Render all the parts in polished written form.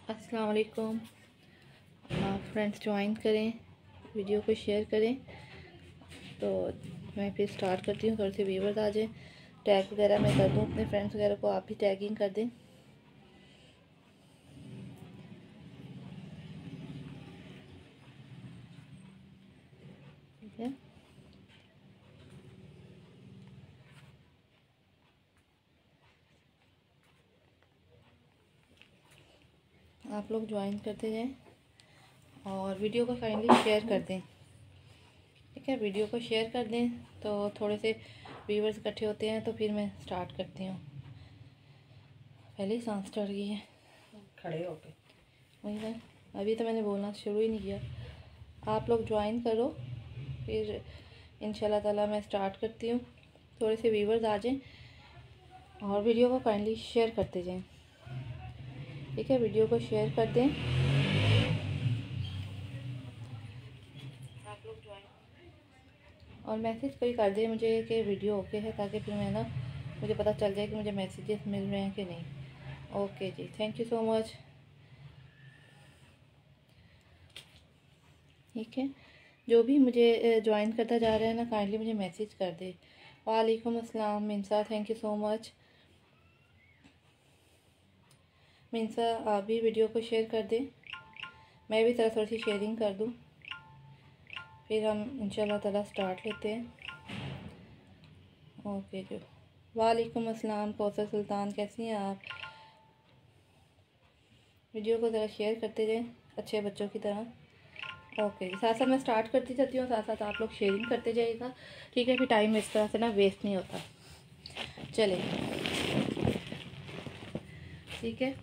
अस्सलाम वालेकुम। आप फ्रेंड्स ज्वाइन करें, वीडियो को शेयर करें। तो मैं फिर स्टार्ट करती हूँ। थोड़े से व्यूवर्स आ जाएँ, टैग वगैरह मैं कर दूँ अपने फ्रेंड्स वगैरह को, आप भी टैगिंग कर दें। ठीक है, आप लोग ज्वाइन करते जाएं और वीडियो को काइंडली शेयर कर दें। ठीक है, वीडियो को शेयर कर दें तो थोड़े से व्यूवर्स इकट्ठे होते हैं। तो फिर मैं स्टार्ट करती हूँ। पहले ही सांस चढ़ गई है खड़े होके। वही है, अभी तो मैंने बोलना शुरू ही नहीं किया। आप लोग ज्वाइन करो, फिर इंशाल्लाह ताला मैं स्टार्ट करती हूँ। थोड़े से व्यूवर्स आ जाएं और वीडियो को काइंडली शेयर करते जाएं। ठीक है, वीडियो को शेयर कर दें। आप लोग ज्वाइन और मैसेज कोई कर दे मुझे कि वीडियो ओके है, ताकि फिर मैं मुझे पता चल जाए कि मुझे मैसेजेस मिल रहे हैं कि नहीं। ओके जी, थैंक यू सो मच। ठीक है, जो भी मुझे ज्वाइन करता जा रहा है ना, काइंडली मुझे मैसेज कर दे। वालेकुम अस्सलाम Minsa, thank you so much. Minsa, आप भी वीडियो को शेयर कर दें, मैं भी थोड़ी सी शेयरिंग कर दूं, फिर हम इंशाल्लाह ताला स्टार्ट लेते हैं। ओके जी, वालेकुम अस्सलाम कौसर सुल्तान, कैसी हैं आप? वीडियो को ज़रा शेयर करते जाएं अच्छे बच्चों की तरह। ओके जी, साथ साथ मैं स्टार्ट करती जाती हूँ, साथ साथ आप लोग शेयरिंग करते जाइएगा। ठीक है, फिर टाइम इस तरह से ना वेस्ट नहीं होता। चले, ठीक है,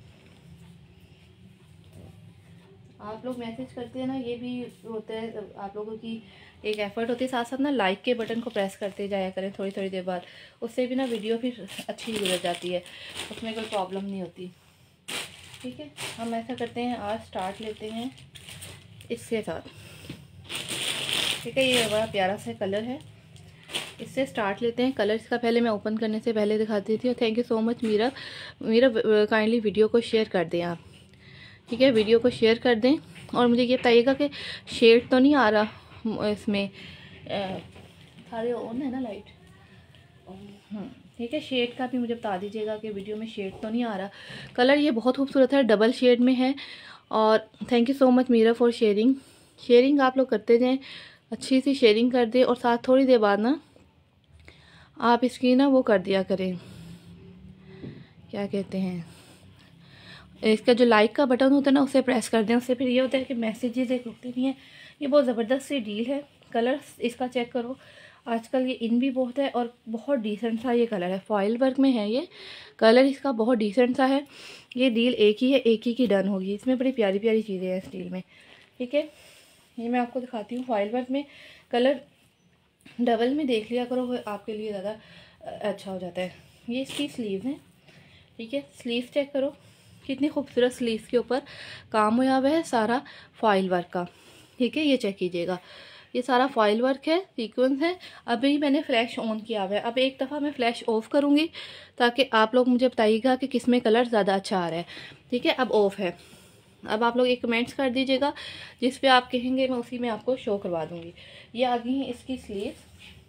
आप लोग मैसेज करते हैं ना, ये भी होता है आप लोगों की एक एफ़र्ट होती है। साथ साथ ना लाइक के बटन को प्रेस करते जाया करें थोड़ी थोड़ी देर बाद, उससे भी ना वीडियो फिर अच्छी गुजर जाती है, उसमें कोई प्रॉब्लम नहीं होती। ठीक है, हम ऐसा करते हैं, आज स्टार्ट लेते हैं इसके साथ। ठीक है, ये बड़ा प्यारा सा कलर है, इससे स्टार्ट लेते हैं। कलर इसका पहले मैं ओपन करने से पहले दिखाती थी। और thank you so much Meera, kindly video को शेयर कर दें आप। ठीक है, वीडियो को शेयर कर दें और मुझे ये बताइएगा कि शेड तो नहीं आ रहा इसमें। सारे ऑन है ना लाइट? ठीक है, शेड का भी मुझे बता दीजिएगा कि वीडियो में शेड तो नहीं आ रहा। कलर ये बहुत खूबसूरत है, डबल शेड में है। और thank you so much Meera for sharing आप लोग करते जाएं, अच्छी सी शेयरिंग कर दें। और साथ थोड़ी देर बाद ना आप इसकी ना वो कर दिया करें, क्या कहते हैं, इसका जो लाइक का बटन होता है ना, उसे प्रेस कर दें। उससे फिर ये होता है कि मैसेजेस एक रुकते नहीं है। ये बहुत ज़बरदस्त सी डील है। कलर इसका चेक करो, आजकल ये इन भी बहुत है और बहुत डिसेंट सा ये कलर है। फॉइल वर्क में है ये कलर, इसका बहुत डिसेंट सा है। ये डील एक ही है, एक ही की डन होगी। इसमें बड़ी प्यारी प्यारी चीज़ें हैं इस डील में। ठीक है, ये मैं आपको दिखाती हूँ। फॉइल वर्क में कलर डबल में देख लिया करो, आपके लिए ज़्यादा अच्छा हो जाता है। ये इसकी स्लीव है। ठीक है, स्लीव चेक करो, कितनी खूबसूरत स्लीव्स के ऊपर काम हुआ हुआ है सारा फॉइल वर्क का। ठीक है, ये चेक कीजिएगा, ये सारा फॉइल वर्क है, सीक्वेंस है। अभी मैंने फ्लैश ऑन किया हुआ है, अब एक दफ़ा मैं फ्लैश ऑफ करूँगी ताकि आप लोग मुझे बताइएगा कि किस में कलर ज़्यादा अच्छा आ रहा है। ठीक है, अब ऑफ है। अब आप लोग एक कमेंट्स कर दीजिएगा, जिस पे आप कहेंगे मैं उसी में आपको शो करवा दूँगी। ये आ गई है इसकी स्लीव्स,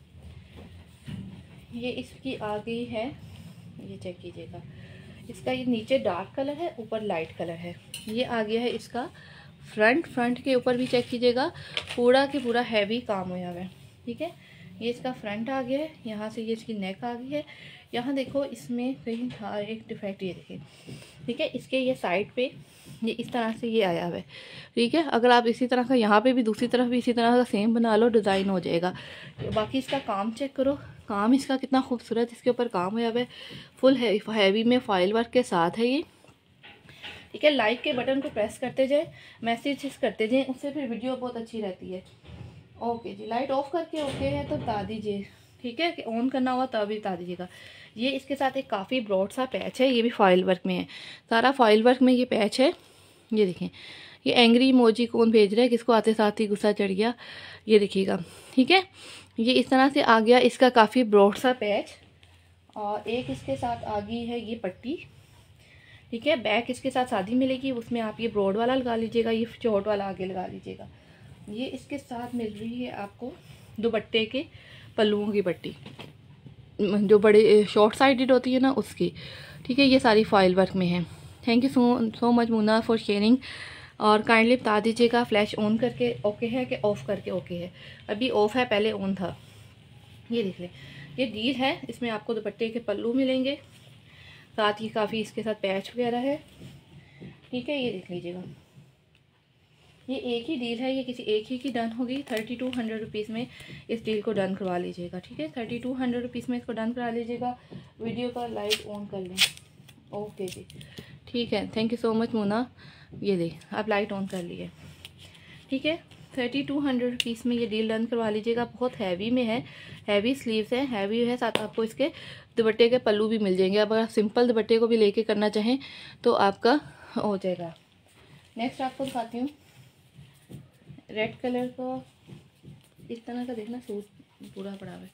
ये इसकी आ गई है, ये चेक कीजिएगा। इसका ये नीचे डार्क कलर है, ऊपर लाइट कलर है। ये आ गया है इसका फ्रंट के ऊपर भी चेक कीजिएगा, पूरा के पूरा हैवी काम हुआ है। ठीक है, ये इसका फ्रंट आ गया है, यहाँ से ये इसकी नेक आ गई है। यहाँ देखो इसमें कहीं था एक डिफेक्ट, ये देखिए। ठीक है, इसके ये साइड पे ये इस तरह से ये आया हुआ है। ठीक है, अगर आप इसी तरह का यहाँ पे भी दूसरी तरफ भी इसी तरह का सेम बना लो, डिज़ाइन हो जाएगा। बाकी इसका काम चेक करो, काम इसका कितना खूबसूरत इसके ऊपर काम हुआ है, फुल हैवी में फॉइल वर्क के साथ है ये। ठीक है, लाइक के बटन को प्रेस करते जाए, मैसेजेस करते जाए, उससे फिर वीडियो बहुत अच्छी रहती है। ओके जी, लाइट ऑफ करके ओके है तो बता दीजिए। ठीक है, कि ऑन करना हुआ तब भी बता दीजिएगा। ये इसके साथ एक काफ़ी ब्रॉड सा पैच है, ये भी फॉइल वर्क में है, सारा फॉइल वर्क में ये पैच है। ये देखें, ये एंग्री इमोजी कौन भेज रहा है, किसको आते साथ ही गुस्सा चढ़ गया, ये देखिएगा। ठीक है, ये इस तरह से आ गया इसका काफ़ी ब्रॉड सा पैच। और एक इसके साथ आ गई है ये पट्टी। ठीक है। बैक इसके साथ सादी मिलेगी, उसमें आप ये ब्रॉड वाला लगा लीजिएगा, ये शॉर्ट वाला आगे लगा लीजिएगा। ये इसके साथ मिल रही है आपको दुपट्टे के पल्लुओं की पट्टी, जो बड़े शॉर्ट साइडेड होती है ना उसकी। ठीक है, ये सारी फॉइल वर्क में है। Thank you so much Munna for sharing. और काइंडली बता दीजिएगा फ्लैश ऑन करके ओके है कि ऑफ़ करके ओके है। अभी ऑफ़ है, पहले ऑन था। ये देख लें, ये डील है, इसमें आपको दुपट्टे के पल्लू मिलेंगे, साथ ही काफ़ी इसके साथ पैच वगैरह है। ठीक है, ये देख लीजिएगा, ये एक ही डील है, ये किसी एक ही की डन होगी। 3200 रुपीज़ में इस डील को डन करवा लीजिएगा। ठीक है, 3200 रुपीज़ में इसको डन करा लीजिएगा। वीडियो का लाइट ऑन कर लें। ओके जी, ठीक है, thank you so much Munna. ये दे, आप लाइट ऑन कर लिए। ठीक है, 3200 रुपीज़ में ये डील डन करवा लीजिएगा। बहुत हैवी में है, हैवी स्लीव्स है, हैवी है, साथ आपको इसके दुपट्टे के पल्लू भी मिल जाएंगे। अब अगर सिंपल दुपट्टे को भी लेके करना चाहें तो आपका हो जाएगा। नेक्स्ट आपको दिखाती हूँ रेड कलर का, इस तरह का देखना सूट पूरा पड़ा हुआ है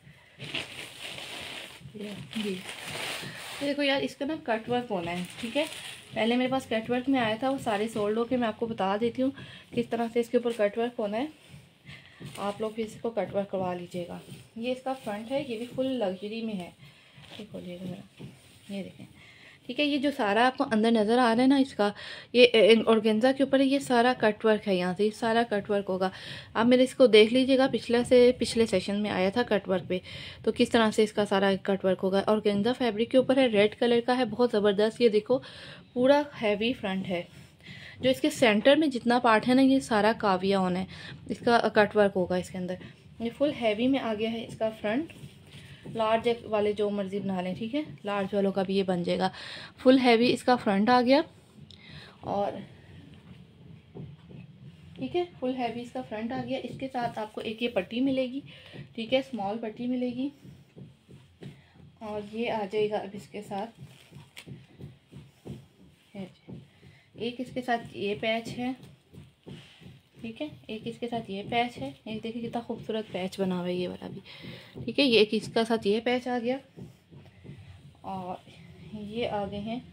जी। देखो यार, इसका ना कट वर्क होना है। ठीक है, पहले मेरे पास कट वर्क में आया था, वो सारे सोल्ड होके मैं आपको बता देती हूँ किस तरह से इसके ऊपर कट वर्क होना है। आप लोग फिर इसको कट वर्क करवा लीजिएगा। ये इसका फ्रंट है, ये भी फुल लग्जरी में है। ये खोलिएगा मेरा, ये देखें। ठीक है, ये जो सारा आपको अंदर नज़र आ रहा है ना, इसका ये ऑर्गेन्जा के ऊपर ये सारा कट वर्क है। यहाँ से ये सारा कट वर्क होगा। आप मेरे इसको देख लीजिएगा, पिछले सेशन में आया था कट वर्क पे, तो किस तरह से इसका सारा कट वर्क होगा। ऑर्गेन्जा फैब्रिक के ऊपर है, रेड कलर का है, बहुत ज़बरदस्त। ये देखो पूरा हैवी फ्रंट है। जो इसके सेंटर में जितना पार्ट है ना, ये सारा काविया ऑन है, इसका कट वर्क होगा इसके अंदर। ये फुल हैवी में आ गया है इसका फ्रंट। लार्ज वाले जो मर्जी बना लें, ठीक है, लार्ज वालों का भी ये बन जाएगा। फुल हैवी इसका फ्रंट आ गया, और ठीक है, फुल हैवी इसका फ्रंट आ गया। इसके साथ आपको एक ये पट्टी मिलेगी, ठीक है, स्मॉल पट्टी मिलेगी, और ये आ जाएगा अब इसके साथ एक इसके साथ ये पैच है। ठीक है, एक इसके साथ ये पैच है। एक देखिए कितना खूबसूरत पैच बना हुआ है ये वाला भी। ठीक है, ये एक इसका साथ ये पैच आ गया, और ये आ गए हैं,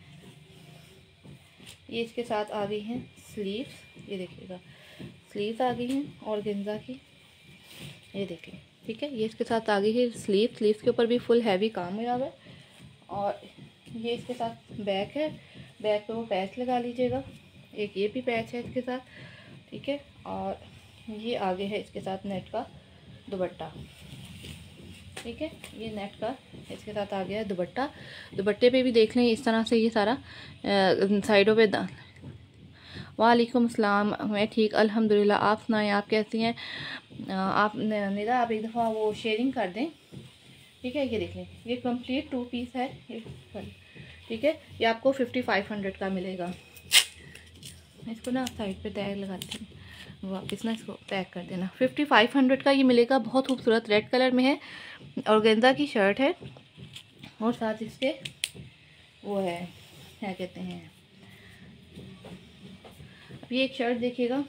ये इसके साथ आ गई हैं स्लीव्स। ये देखिएगा, स्लीव्स आ गई हैं ऑर्गेन्जा की, ये देखिए। ठीक है, ये इसके साथ आ गई है स्लीव्स के ऊपर भी फुल हैवी काम हुआ है। और ये इसके साथ बैक है, बैक पे वो पैच लगा लीजिएगा। एक ये भी पैच है इसके साथ। ठीक है, और ये आगे है इसके साथ नेट का दुपट्टा। ठीक है, ये नेट का इसके साथ आ गया है दुपट्टा। दुपट्टे पे भी देख लें इस तरह से ये सारा साइडों पे वालेकुम अस्सलाम, मैं ठीक अल्हम्दुलिल्लाह। आप सुनाएं, आप कैसी हैं? आप निदा, आप एक दफ़ा वो शेयरिंग कर दें। ठीक है, ये देख लें, ये कंप्लीट 2 पीस है। ठीक है, ये आपको 5500 का मिलेगा। इसको ना साइड पे टैग लगाते हैं, वापस ना इसको पैक कर देना। 5500 का ये मिलेगा, बहुत खूबसूरत रेड कलर में है, ऑर्गेन्जा की शर्ट है, और साथ इसके वो है, क्या कहते हैं, अब ये एक शर्ट देखिएगा।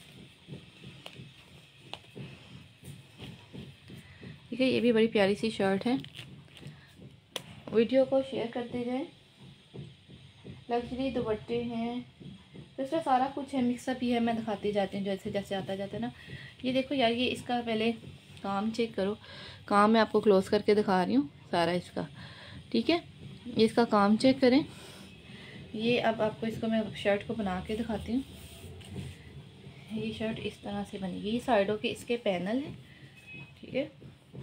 ठीक है, ये भी बड़ी प्यारी सी शर्ट है। वीडियो को शेयर करते जाएं। लग्जरी दुपट्टे हैं, तो इसका सारा कुछ है, मिक्सअप ही है, मैं दिखाती जाती हूँ जैसे जैसे आता जाता है ना। ये देखो यार, ये इसका पहले काम चेक करो। काम मैं आपको क्लोज करके दिखा रही हूँ सारा इसका। ठीक है, ये इसका काम चेक करें। ये अब आपको इसको मैं शर्ट को बना के दिखाती हूँ। ये शर्ट इस तरह से बनेगी, ये साइडों के इसके पैनल है। ठीक है,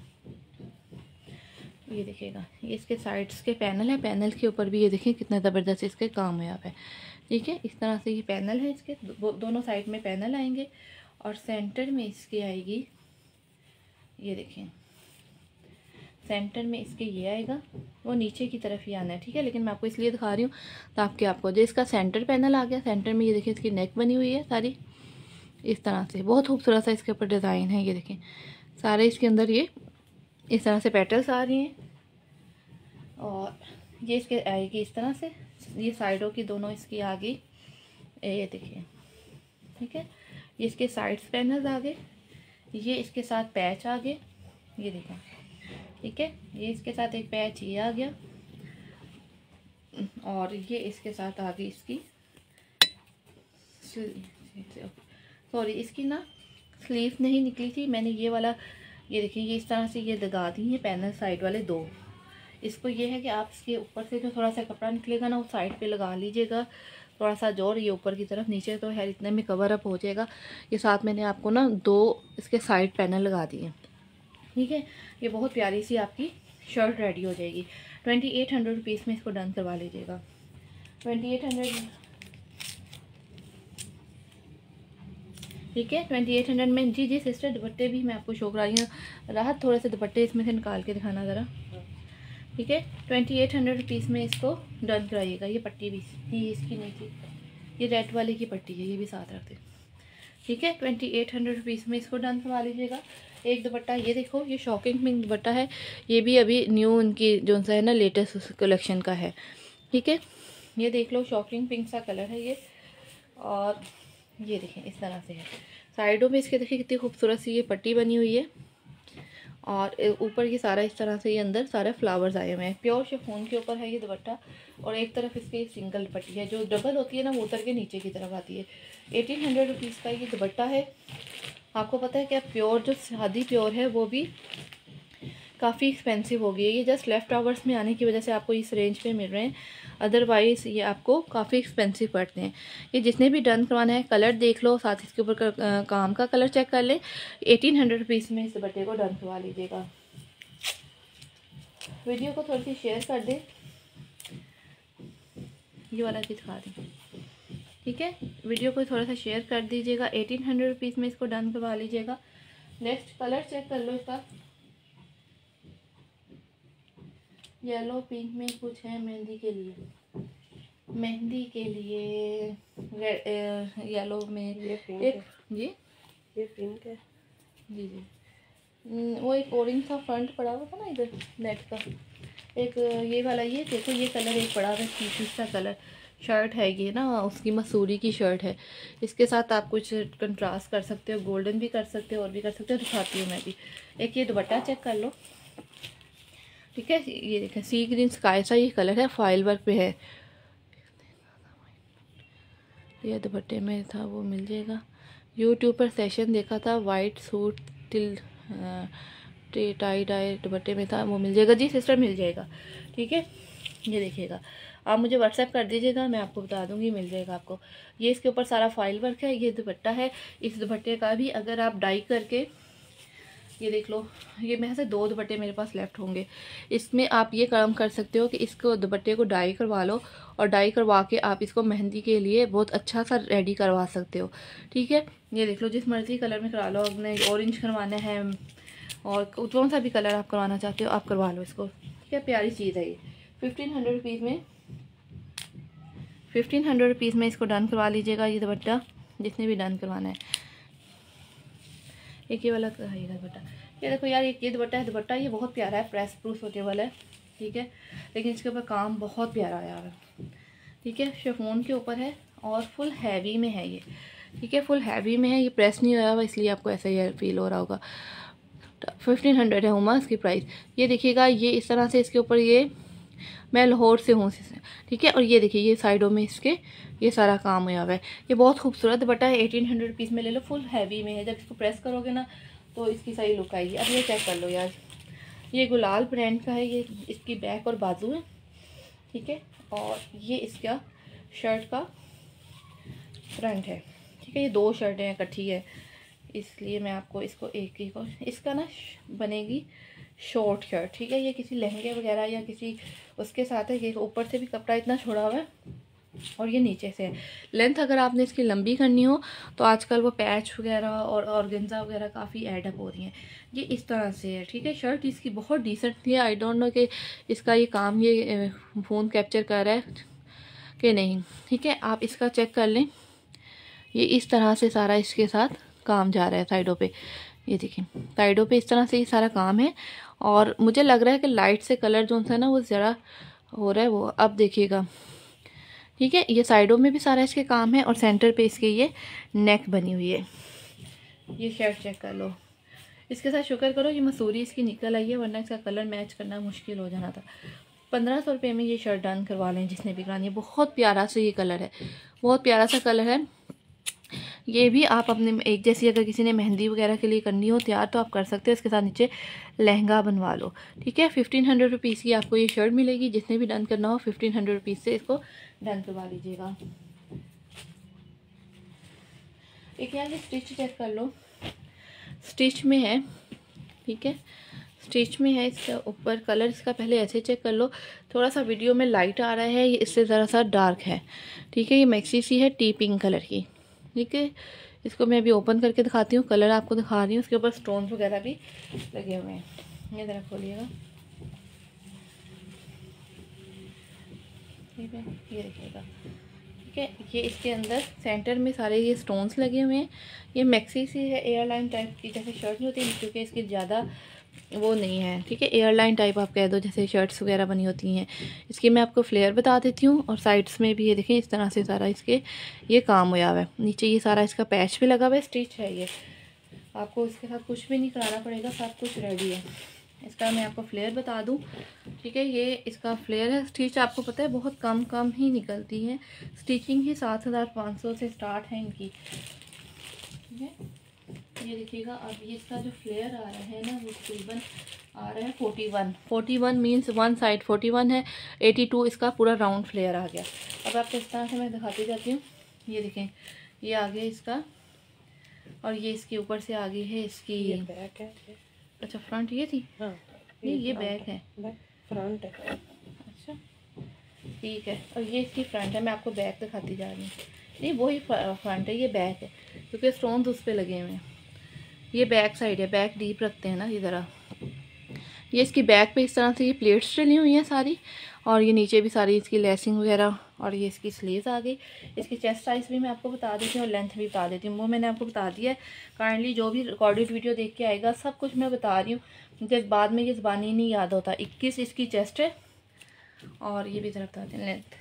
ये देखिएगा, ये इसके साइड्स के पैनल है, पैनल के ऊपर भी ये देखिए कितना ज़बरदस्त इसके काम हुआ है। ठीक है, इस तरह से ये पैनल है, इसके दोनों साइड में पैनल आएंगे, और सेंटर में इसके आएगी, ये देखें, सेंटर में इसके ये आएगा, वो नीचे की तरफ ही आना है। ठीक है, लेकिन मैं आपको इसलिए दिखा रही हूँ ताकि आपको जो इसका सेंटर पैनल आ गया, सेंटर में ये देखिए इसकी नेक बनी हुई है सारी इस तरह से, बहुत खूबसूरत सा इसके ऊपर डिज़ाइन है। ये देखें सारे इसके अंदर ये इस तरह से पेटल्स आ रही हैं, और ये इसके आएगी इस तरह से, ये साइडों की दोनों इसकी आ गई, ये देखिए। ठीक है, ये इसके साइड्स पैनल्स आ गए, ये इसके साथ पैच आ गए, ये देखें। ठीक है, ये इसके साथ एक पैच ये आ गया, और ये इसके साथ आ गई इसकी सॉरी इसकी ना स्लीव नहीं निकली थी, मैंने ये वाला ये देखिए ये इस तरह से ये लगा दी है पैनल साइड वाले 2। इसको ये है कि आप इसके ऊपर से जो थोड़ा सा कपड़ा निकलेगा ना वो साइड पे लगा लीजिएगा थोड़ा सा जोर, ये ऊपर की तरफ, नीचे तो है इतने में कवर अप हो जाएगा। ये साथ मैंने आपको ना 2 इसके साइड पैनल लगा दिए, ठीक है। ये बहुत प्यारी सी आपकी शर्ट रेडी हो जाएगी। 2800 रुपीज़ में इसको डन करवा लीजिएगा। 2800, ठीक है। 2800 में जी सिस्टर दुपट्टे भी मैं आपको शो करा रही हूँ। राहत थोड़े से दुपट्टे इसमें से निकाल के दिखाना ज़रा, ठीक है। 2800 रुपीज़ में इसको डन कराइएगा। ये पट्टी भी ये इसकी नहीं थी, ये रेड वाले की पट्टी है, ये भी साथ रख दे, ठीक है। 2800 रुपीज़ में इसको डन करवा लीजिएगा। एक दुपट्टा ये देखो, ये शॉकिंग पिंक दुपट्टा है, ये भी अभी न्यू उनकी जो सा है ना लेटेस्ट कलेक्शन का है, ठीक है। ये देख लो शॉकिंग पिंक सा कलर है ये, और ये देखें इस तरह से है। साइडों में इसके देखिए कितनी खूबसूरत सी ये पट्टी बनी हुई है, और ऊपर ये सारा इस तरह से ये अंदर सारे फ्लावर्स आए हुए हैं। प्योर शिफॉन के ऊपर है ये दुपट्टा, और एक तरफ इसकी सिंगल पट्टी है, जो डबल होती है ना वो उतर के नीचे की तरफ आती है। 1800 रुपीज़ का ये दुपट्टा है। आपको पता है क्या प्योर जो शादी प्योर है वो भी काफ़ी एक्सपेंसिव हो गई है। ये जस्ट लेफ्ट आवर्स में आने की वजह से आपको इस रेंज पे मिल रहे हैं, अदरवाइज़ ये आपको काफ़ी एक्सपेंसिव पड़ते हैं। ये जितने भी डन करवाना है कलर देख लो, साथ इसके ऊपर काम का कलर चेक कर लें। 1800 रुपीज़ में इस दुपट्टे को डन करवा लीजिएगा। वीडियो को थोड़ी सी शेयर कर दें, ये वाला चीज़ दिखा दें, ठीक है। वीडियो को थोड़ा सा शेयर कर दीजिएगा। 1800 रुपीज़ में इसको डन करवा लीजिएगा। नेक्स्ट कलर चेक कर लो इसका, येलो पिंक में कुछ है मेहंदी के लिए, मेहंदी के लिए येलो में ये पिंक एक है। जी ये पिंक है जी जी वो एक ऑरेंज सा फ्रंट पड़ा हुआ था ना इधर नेट का, एक ये वाला, ये देखो ये कलर एक पड़ा हुआ है पीच सा कलर, शर्ट है ये ना उसकी मसूरी की शर्ट है। इसके साथ आप कुछ कंट्रास्ट कर सकते हो, गोल्डन भी कर सकते हो और भी कर सकते हो, दिखाती हूँ मैं भी। एक ये दुपट्टा चेक कर लो, ठीक है। ये देखें सी ग्रीन स्काई सा ये कलर है, फॉइल वर्क पे है। ये दुपट्टे में था वो मिल जाएगा। यूट्यूब पर सेशन देखा था, white suit teal tie dye दुपट्टे में था, वो मिल जाएगा जी सिस्टर, मिल जाएगा, ठीक है। ये देखिएगा, आप मुझे व्हाट्सएप कर दीजिएगा, मैं आपको बता दूंगी, मिल जाएगा आपको। ये इसके ऊपर सारा फॉइल वर्क है, ये दुपट्टा है। इस दुपट्टे का भी अगर आप डाई करके, ये देख लो, ये मेरे से 2 दुपट्टे मेरे पास लेफ्ट होंगे, इसमें आप ये काम कर सकते हो कि इसको दुपट्टे को डाई करवा लो, और डाई करवा के आप इसको मेहंदी के लिए बहुत अच्छा सा रेडी करवा सकते हो, ठीक है। ये देख लो, जिस मर्ज़ी कलर में करा लो, आपने ऑरेंज करवाना है और कौन सा भी कलर आप करवाना चाहते हो आप करवा लो इसको, ठीक है। प्यारी चीज़ है ये। 1500 रुपीज़ में 1500 रुपीज़ में इसको डन करवा लीजिएगा, ये दुपट्टा जिसने भी डन करवाना है। एक ये वाला है दुपट्टा, ये देखो यार, एक ये दुपट्टा है, दुपट्टा ये बहुत प्यारा है, प्रेस प्रूफ सूटेबल है, ठीक है। लेकिन इसके ऊपर काम बहुत प्यारा है यार, ठीक है। शिफॉन के ऊपर है और फुल हैवी में है ये, ठीक है। फुल हैवी में है, ये प्रेस नहीं होया हुआ इसलिए आपको ऐसा ही फील हो रहा होगा। 1500 है हुमा इसकी प्राइस। ये देखिएगा, ये इस तरह से इसके ऊपर, ये मैं लाहौर से हूँ, ठीक है। और ये देखिए ये साइडों में इसके ये सारा काम हुआ है। ये बहुत खूबसूरत दुपट्टा है, 1800 रुपीज़ में ले लो, फुल हैवी में है। जब इसको प्रेस करोगे ना तो इसकी सही लुक आएगी। अब ये चेक कर लो यार, ये गुलाल ब्रांड का है, ये इसकी बैक और बाजू है, ठीक है। और ये इसका शर्ट का फ्रंट है, ठीक है। ये 2 शर्टें हैं इकट्ठी है, इसलिए मैं आपको इसको एक ही को, इसका ना बनेगी शॉर्ट शर्ट, ठीक है। ये किसी लहंगे वगैरह या किसी उसके साथ है। ये ऊपर से भी कपड़ा इतना छोड़ा हुआ है और ये नीचे से है। लेंथ अगर आपने इसकी लंबी करनी हो तो आजकल वो पैच वगैरह और ऑर्गेन्जा वगैरह काफ़ी एडअप हो रही हैं। ये इस तरह से है, ठीक है। शर्ट इसकी बहुत डिसेंट थी, आई डोंट नो कि इसका ये काम ये फ़ोन कैप्चर कर रहा है कि नहीं, ठीक है। आप इसका चेक कर लें, ये इस तरह से सारा इसके साथ काम जा रहा है साइडों पे। ये देखिए साइडों पे इस तरह से ये सारा काम है, और मुझे लग रहा है कि लाइट से कलर जो सा ना वो ज़रा हो रहा है वो। अब देखिएगा, ठीक है। ये साइडों में भी सारा इसके काम है, और सेंटर पे इसके ये नेक बनी हुई है। ये शर्ट चेक कर लो, इसके साथ शुक्र करो ये मसूरी इसकी निकल आई है, वरना इसका कलर मैच करना मुश्किल हो जाना था। 1500 रुपये में ये शर्ट डन करवा लें जिसने भी करानी है। बहुत प्यारा सा ये कलर है, बहुत प्यारा सा कलर है। ये भी आप अपने एक जैसी अगर किसी ने मेहंदी वगैरह के लिए करनी हो तैयार तो आप कर सकते हो। इसके साथ नीचे लहंगा बनवा लो, ठीक है। 1500 रुपीज़ की आपको ये शर्ट मिलेगी। जिसने भी डन करना हो 1500 रुपीज़ से इसको डन करवा लीजिएगा। एक यहाँ से स्टिच चेक कर लो, स्टिच में है, ठीक है, स्टिच में है। इसका ऊपर कलर इसका पहले ऐसे चेक कर लो। थोड़ा सा वीडियो में लाइट आ रहा है, ये इससे ज़रा सा डार्क है, ठीक है। ये मैक्सी सी है टी पिंक कलर की, ठीक है। इसको मैं अभी ओपन करके दिखाती हूँ, कलर आपको दिखा रही हूँ। उसके ऊपर स्टोन्स वगैरह भी लगे हुए हैं। ये ज़रा खोलिएगा, ठीक है, ये देखिएगा, ठीक है। ये इसके अंदर सेंटर में सारे ये स्टोन्स लगे हुए हैं। ये मैक्सी सी है, एयरलाइन टाइप की, जैसे शर्ट नहीं होती, क्योंकि इसकी ज़्यादा वो नहीं है, ठीक है। एयरलाइन टाइप आप कह दो, जैसे शर्ट्स वगैरह बनी होती हैं। इसकी मैं आपको फ्लेयर बता देती हूँ। और साइड्स में भी ये देखें, इस तरह से सारा इसके ये काम हुआ हुआ है। नीचे ये सारा इसका पैच भी लगा हुआ है, स्टिच है ये। आपको इसके साथ कुछ भी नहीं कराना पड़ेगा, सब कुछ रेडी है। इसका मैं आपको फ्लेयर बता दूं, ठीक है। ये इसका फ्लेयर है। स्टिच आपको पता है बहुत कम ही निकलती है। स्टिचिंग ही 7500 से स्टार्ट है इनकी, ठीक है। ये देखिएगा। अब ये इसका जो फ्लेयर आ रहा है ना, वो तकरीबन आ रहा है 41 मीन्स वन साइड 41 है। 82 इसका पूरा राउंड फ्लेयर आ गया। अब आपको इस तरह से मैं दिखाती जाती हूँ। ये देखें, ये आगे इसका, और ये इसके ऊपर से आगे है इसकी बैक है। अच्छा, फ्रंट ये थी, हाँ, ये बैक है, फ्रंट है। अच्छा, ठीक है। और ये इसकी फ्रंट है, मैं आपको बैक दिखाती जा रही हूँ। नहीं, वही फ्रंट है, ये बैक है, क्योंकि स्टोन्स उस पर लगे हुए हैं। ये बैक साइड है, बैक डीप रखते हैं ना ये ज़रा। ये इसकी बैक पे इस तरह से ये प्लेट्स चली हुई हैं सारी, और ये नीचे भी सारी इसकी लेसिंग वगैरह, और ये इसकी स्लीव्स आ गई। इसकी चेस्ट साइज़ भी मैं आपको बता देती हूँ और लेंथ भी बता देती हूँ। वो मैंने आपको बता दिया है। काइंडली जो भी रिकॉर्डेड वीडियो देख के आएगा सब कुछ मैं बता रही हूँ, मुझे बाद में ये ज़बानी नहीं याद होता। 21 इसकी चेस्ट है, और ये भी ज़रा बताते हैं लेंथ।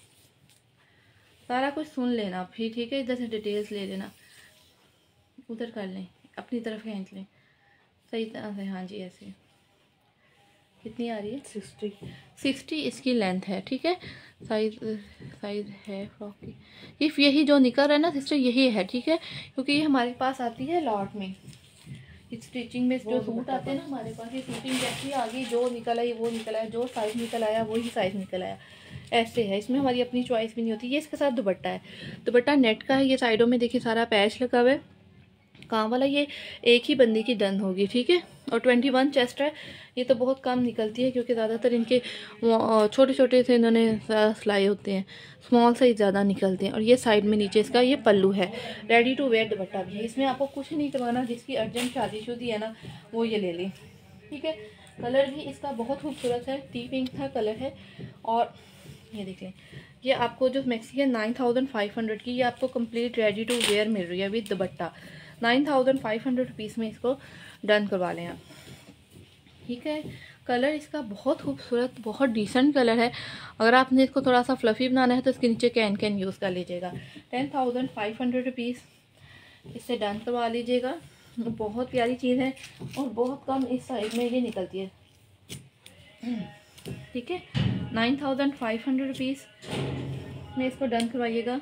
सारा कुछ सुन लेना फिर, ठीक है। इधर से डिटेल्स ले लेना, उधर कर लें, अपनी तरफ खींच लें सही तरह से। हाँ जी, ऐसे। कितनी आ रही है? 60 इसकी लेंथ है, ठीक है। साइज़ है फ्रॉक की। ये यही जो निकल रहा है ना सिस्टर, यही है, ठीक है। क्योंकि ये हमारे पास आती है लॉट में, स्टिचिंग में जो सूट आते हैं ना हमारे पास, ये सूटिंग जैसी आ गई, जो निकल आई वो निकल आया, जो साइज़ निकल आया वही साइज़ निकल आया, ऐसे है। इसमें हमारी अपनी चॉइस भी नहीं होती। ये इसके साथ दुपट्टा है, दुपट्टा नेट का है। ये साइडों में देखिए सारा पैच लगा हुआ है, काम वाला। ये एक ही बंदी की डन होगी, ठीक है। और 21 चेस्ट है। ये तो बहुत कम निकलती है, क्योंकि ज़्यादातर इनके छोटे छोटे से इन्होंने सिलाई होते हैं, स्मॉल साइज ज़्यादा निकलते हैं। और ये साइड में नीचे इसका ये पल्लू है, रेडी टू वेयर दुपट्टा भी है। इसमें आपको कुछ नहीं करवाना, जिसकी अर्जेंट शादीशुदी है ना वो ये ले लें, ठीक है। कलर भी इसका बहुत खूबसूरत है, टी पिंक था कलर है। और ये देख लें, ये आपको जो मैक्सी है 9500 की, ये आपको कंप्लीट रेडी टू वेयर मिल रही है विद दुपट्टा। 9500 रुपीज़ में इसको डन करवा लें आप, ठीक है। कलर इसका बहुत खूबसूरत, बहुत डिसेंट कलर है। अगर आपने इसको थोड़ा सा फ्लफ़ी बनाना है तो इसके नीचे कैन यूज़ कर लीजिएगा। 10,500 रुपीज़ इससे डन करवा लीजिएगा। बहुत प्यारी चीज़ है, और बहुत कम इस साइड में ये निकलती है, ठीक है। 9,500 रुपीज़ में इसको डन करवाइएगा।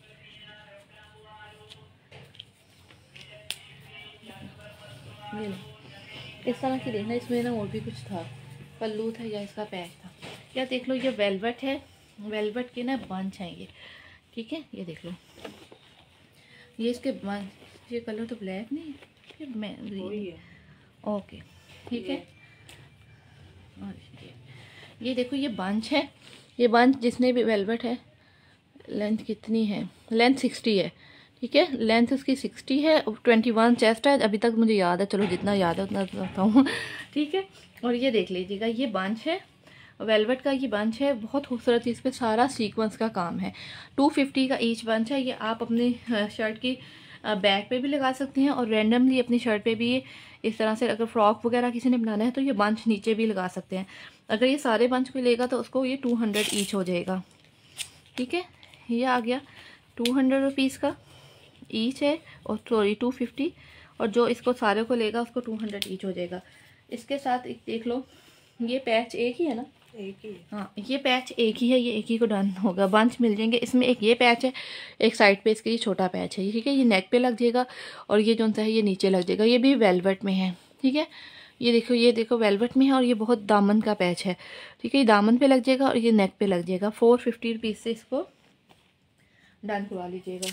ये इस तरह की देखना, इसमें ना और भी कुछ था, पल्लू था या इसका पैक था, या देख लो। ये वेलवेट है, वेलवेट के ना बंच हैं ये, ठीक है। ये देख लो, ये इसके बंच। ये कलर तो ब्लैक नहीं है, ये ग्रीन है, ओके, ठीक है। और ये देखो, ये बंच है। ये बंच जिसने भी वेलवेट है, लेंथ कितनी है? लेंथ 60 है, ठीक है। लेंथ उसकी 60 है, 21 चेस्ट है। अभी तक मुझे याद है, चलो जितना याद है उतना बताऊँ, ठीक है। और ये देख लीजिएगा, ये बंच है, वेलवेट का ये बंच है, बहुत खूबसूरत। इस पर सारा सीक्वेंस का काम है। 250 का ईच बंच है। ये आप अपनी शर्ट की बैक पे भी लगा सकते हैं, और रैंडमली अपनी शर्ट पे भी इस तरह से, अगर फ्रॉक वगैरह किसी ने बनाना है तो ये बंच नीचे भी लगा सकते हैं। अगर ये सारे बंच को लेगा तो उसको ये 200 ईच हो जाएगा, ठीक है। ये आ गया 200 रुपीज़ का ईच है, और सॉरी 250, और जो इसको सारे को लेगा उसको 200 ईच हो जाएगा। इसके साथ एक देख लो, ये पैच एक ही है ना, एक ही है। हाँ, ये पैच एक ही है, ये एक ही को डन होगा। बंच मिल जाएंगे इसमें। एक ये पैच है, एक साइड पे इसके ये छोटा पैच है, ठीक है। ये नेक पे लग जाएगा और ये जो सा है ये नीचे लग जाएगा। ये भी वेलवेट में है, ठीक है। ये देखो वेलवेट में है और ये बहुत दामन का पैच है, ठीक है। ये दामन पे लग जाएगा और ये नेक पे लग जाएगा। 450 रुपीज़ से इसको डन करवा लीजिएगा।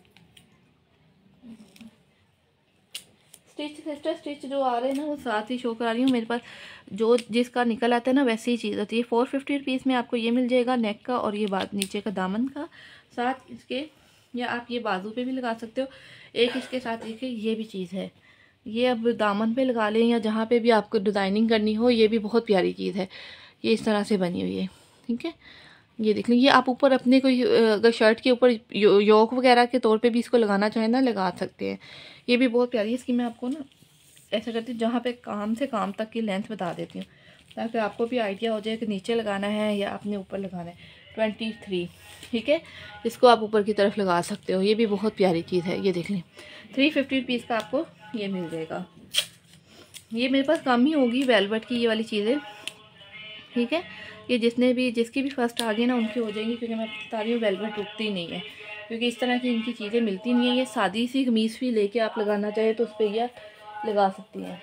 स्टिच जो आ रहे हैं ना वो साथ ही शो करा रही हूँ। मेरे पास जो जिसका निकल आता है ना वैसी ही चीज़ आती है। 450 रुपीज़ में आपको ये मिल जाएगा, नेक का और ये नीचे का दामन का साथ इसके। या आप ये बाजू पे भी लगा सकते हो। एक इसके साथ एक ये भी चीज़ है, ये अब दामन पे लगा लें या जहाँ पे भी आपको डिज़ाइनिंग करनी हो। ये भी बहुत प्यारी चीज़ है, ये इस तरह से बनी हुई है, ठीक है। ये देख लें, ये आप ऊपर अपने कोई अगर शर्ट के ऊपर योक वगैरह के तौर पे भी इसको लगाना चाहें ना लगा सकते हैं। ये भी बहुत प्यारी है। इसकी मैं आपको ना ऐसा करती हूँ जहाँ पे काम से काम तक की लेंथ बता देती हूँ ताकि आपको भी आइडिया हो जाए कि नीचे लगाना है या अपने ऊपर लगाना है। 23, ठीक है। इसको आप ऊपर की तरफ लगा सकते हो। ये भी बहुत प्यारी चीज़ है। ये देख लें 350 रुपीज़ का आपको ये मिल जाएगा। ये मेरे पास कम ही होगी वेलवेट की ये वाली चीज़ें, ठीक है। ये जिसकी भी फर्स्ट आ गई ना उनकी हो जाएंगी, क्योंकि मैं बता रही हूँ वेलवेट रुकती नहीं है, क्योंकि इस तरह की इनकी चीज़ें मिलती नहीं है। ये सादी सी कमीज़ भी लेके आप लगाना चाहे तो उस पर यह लगा सकती हैं।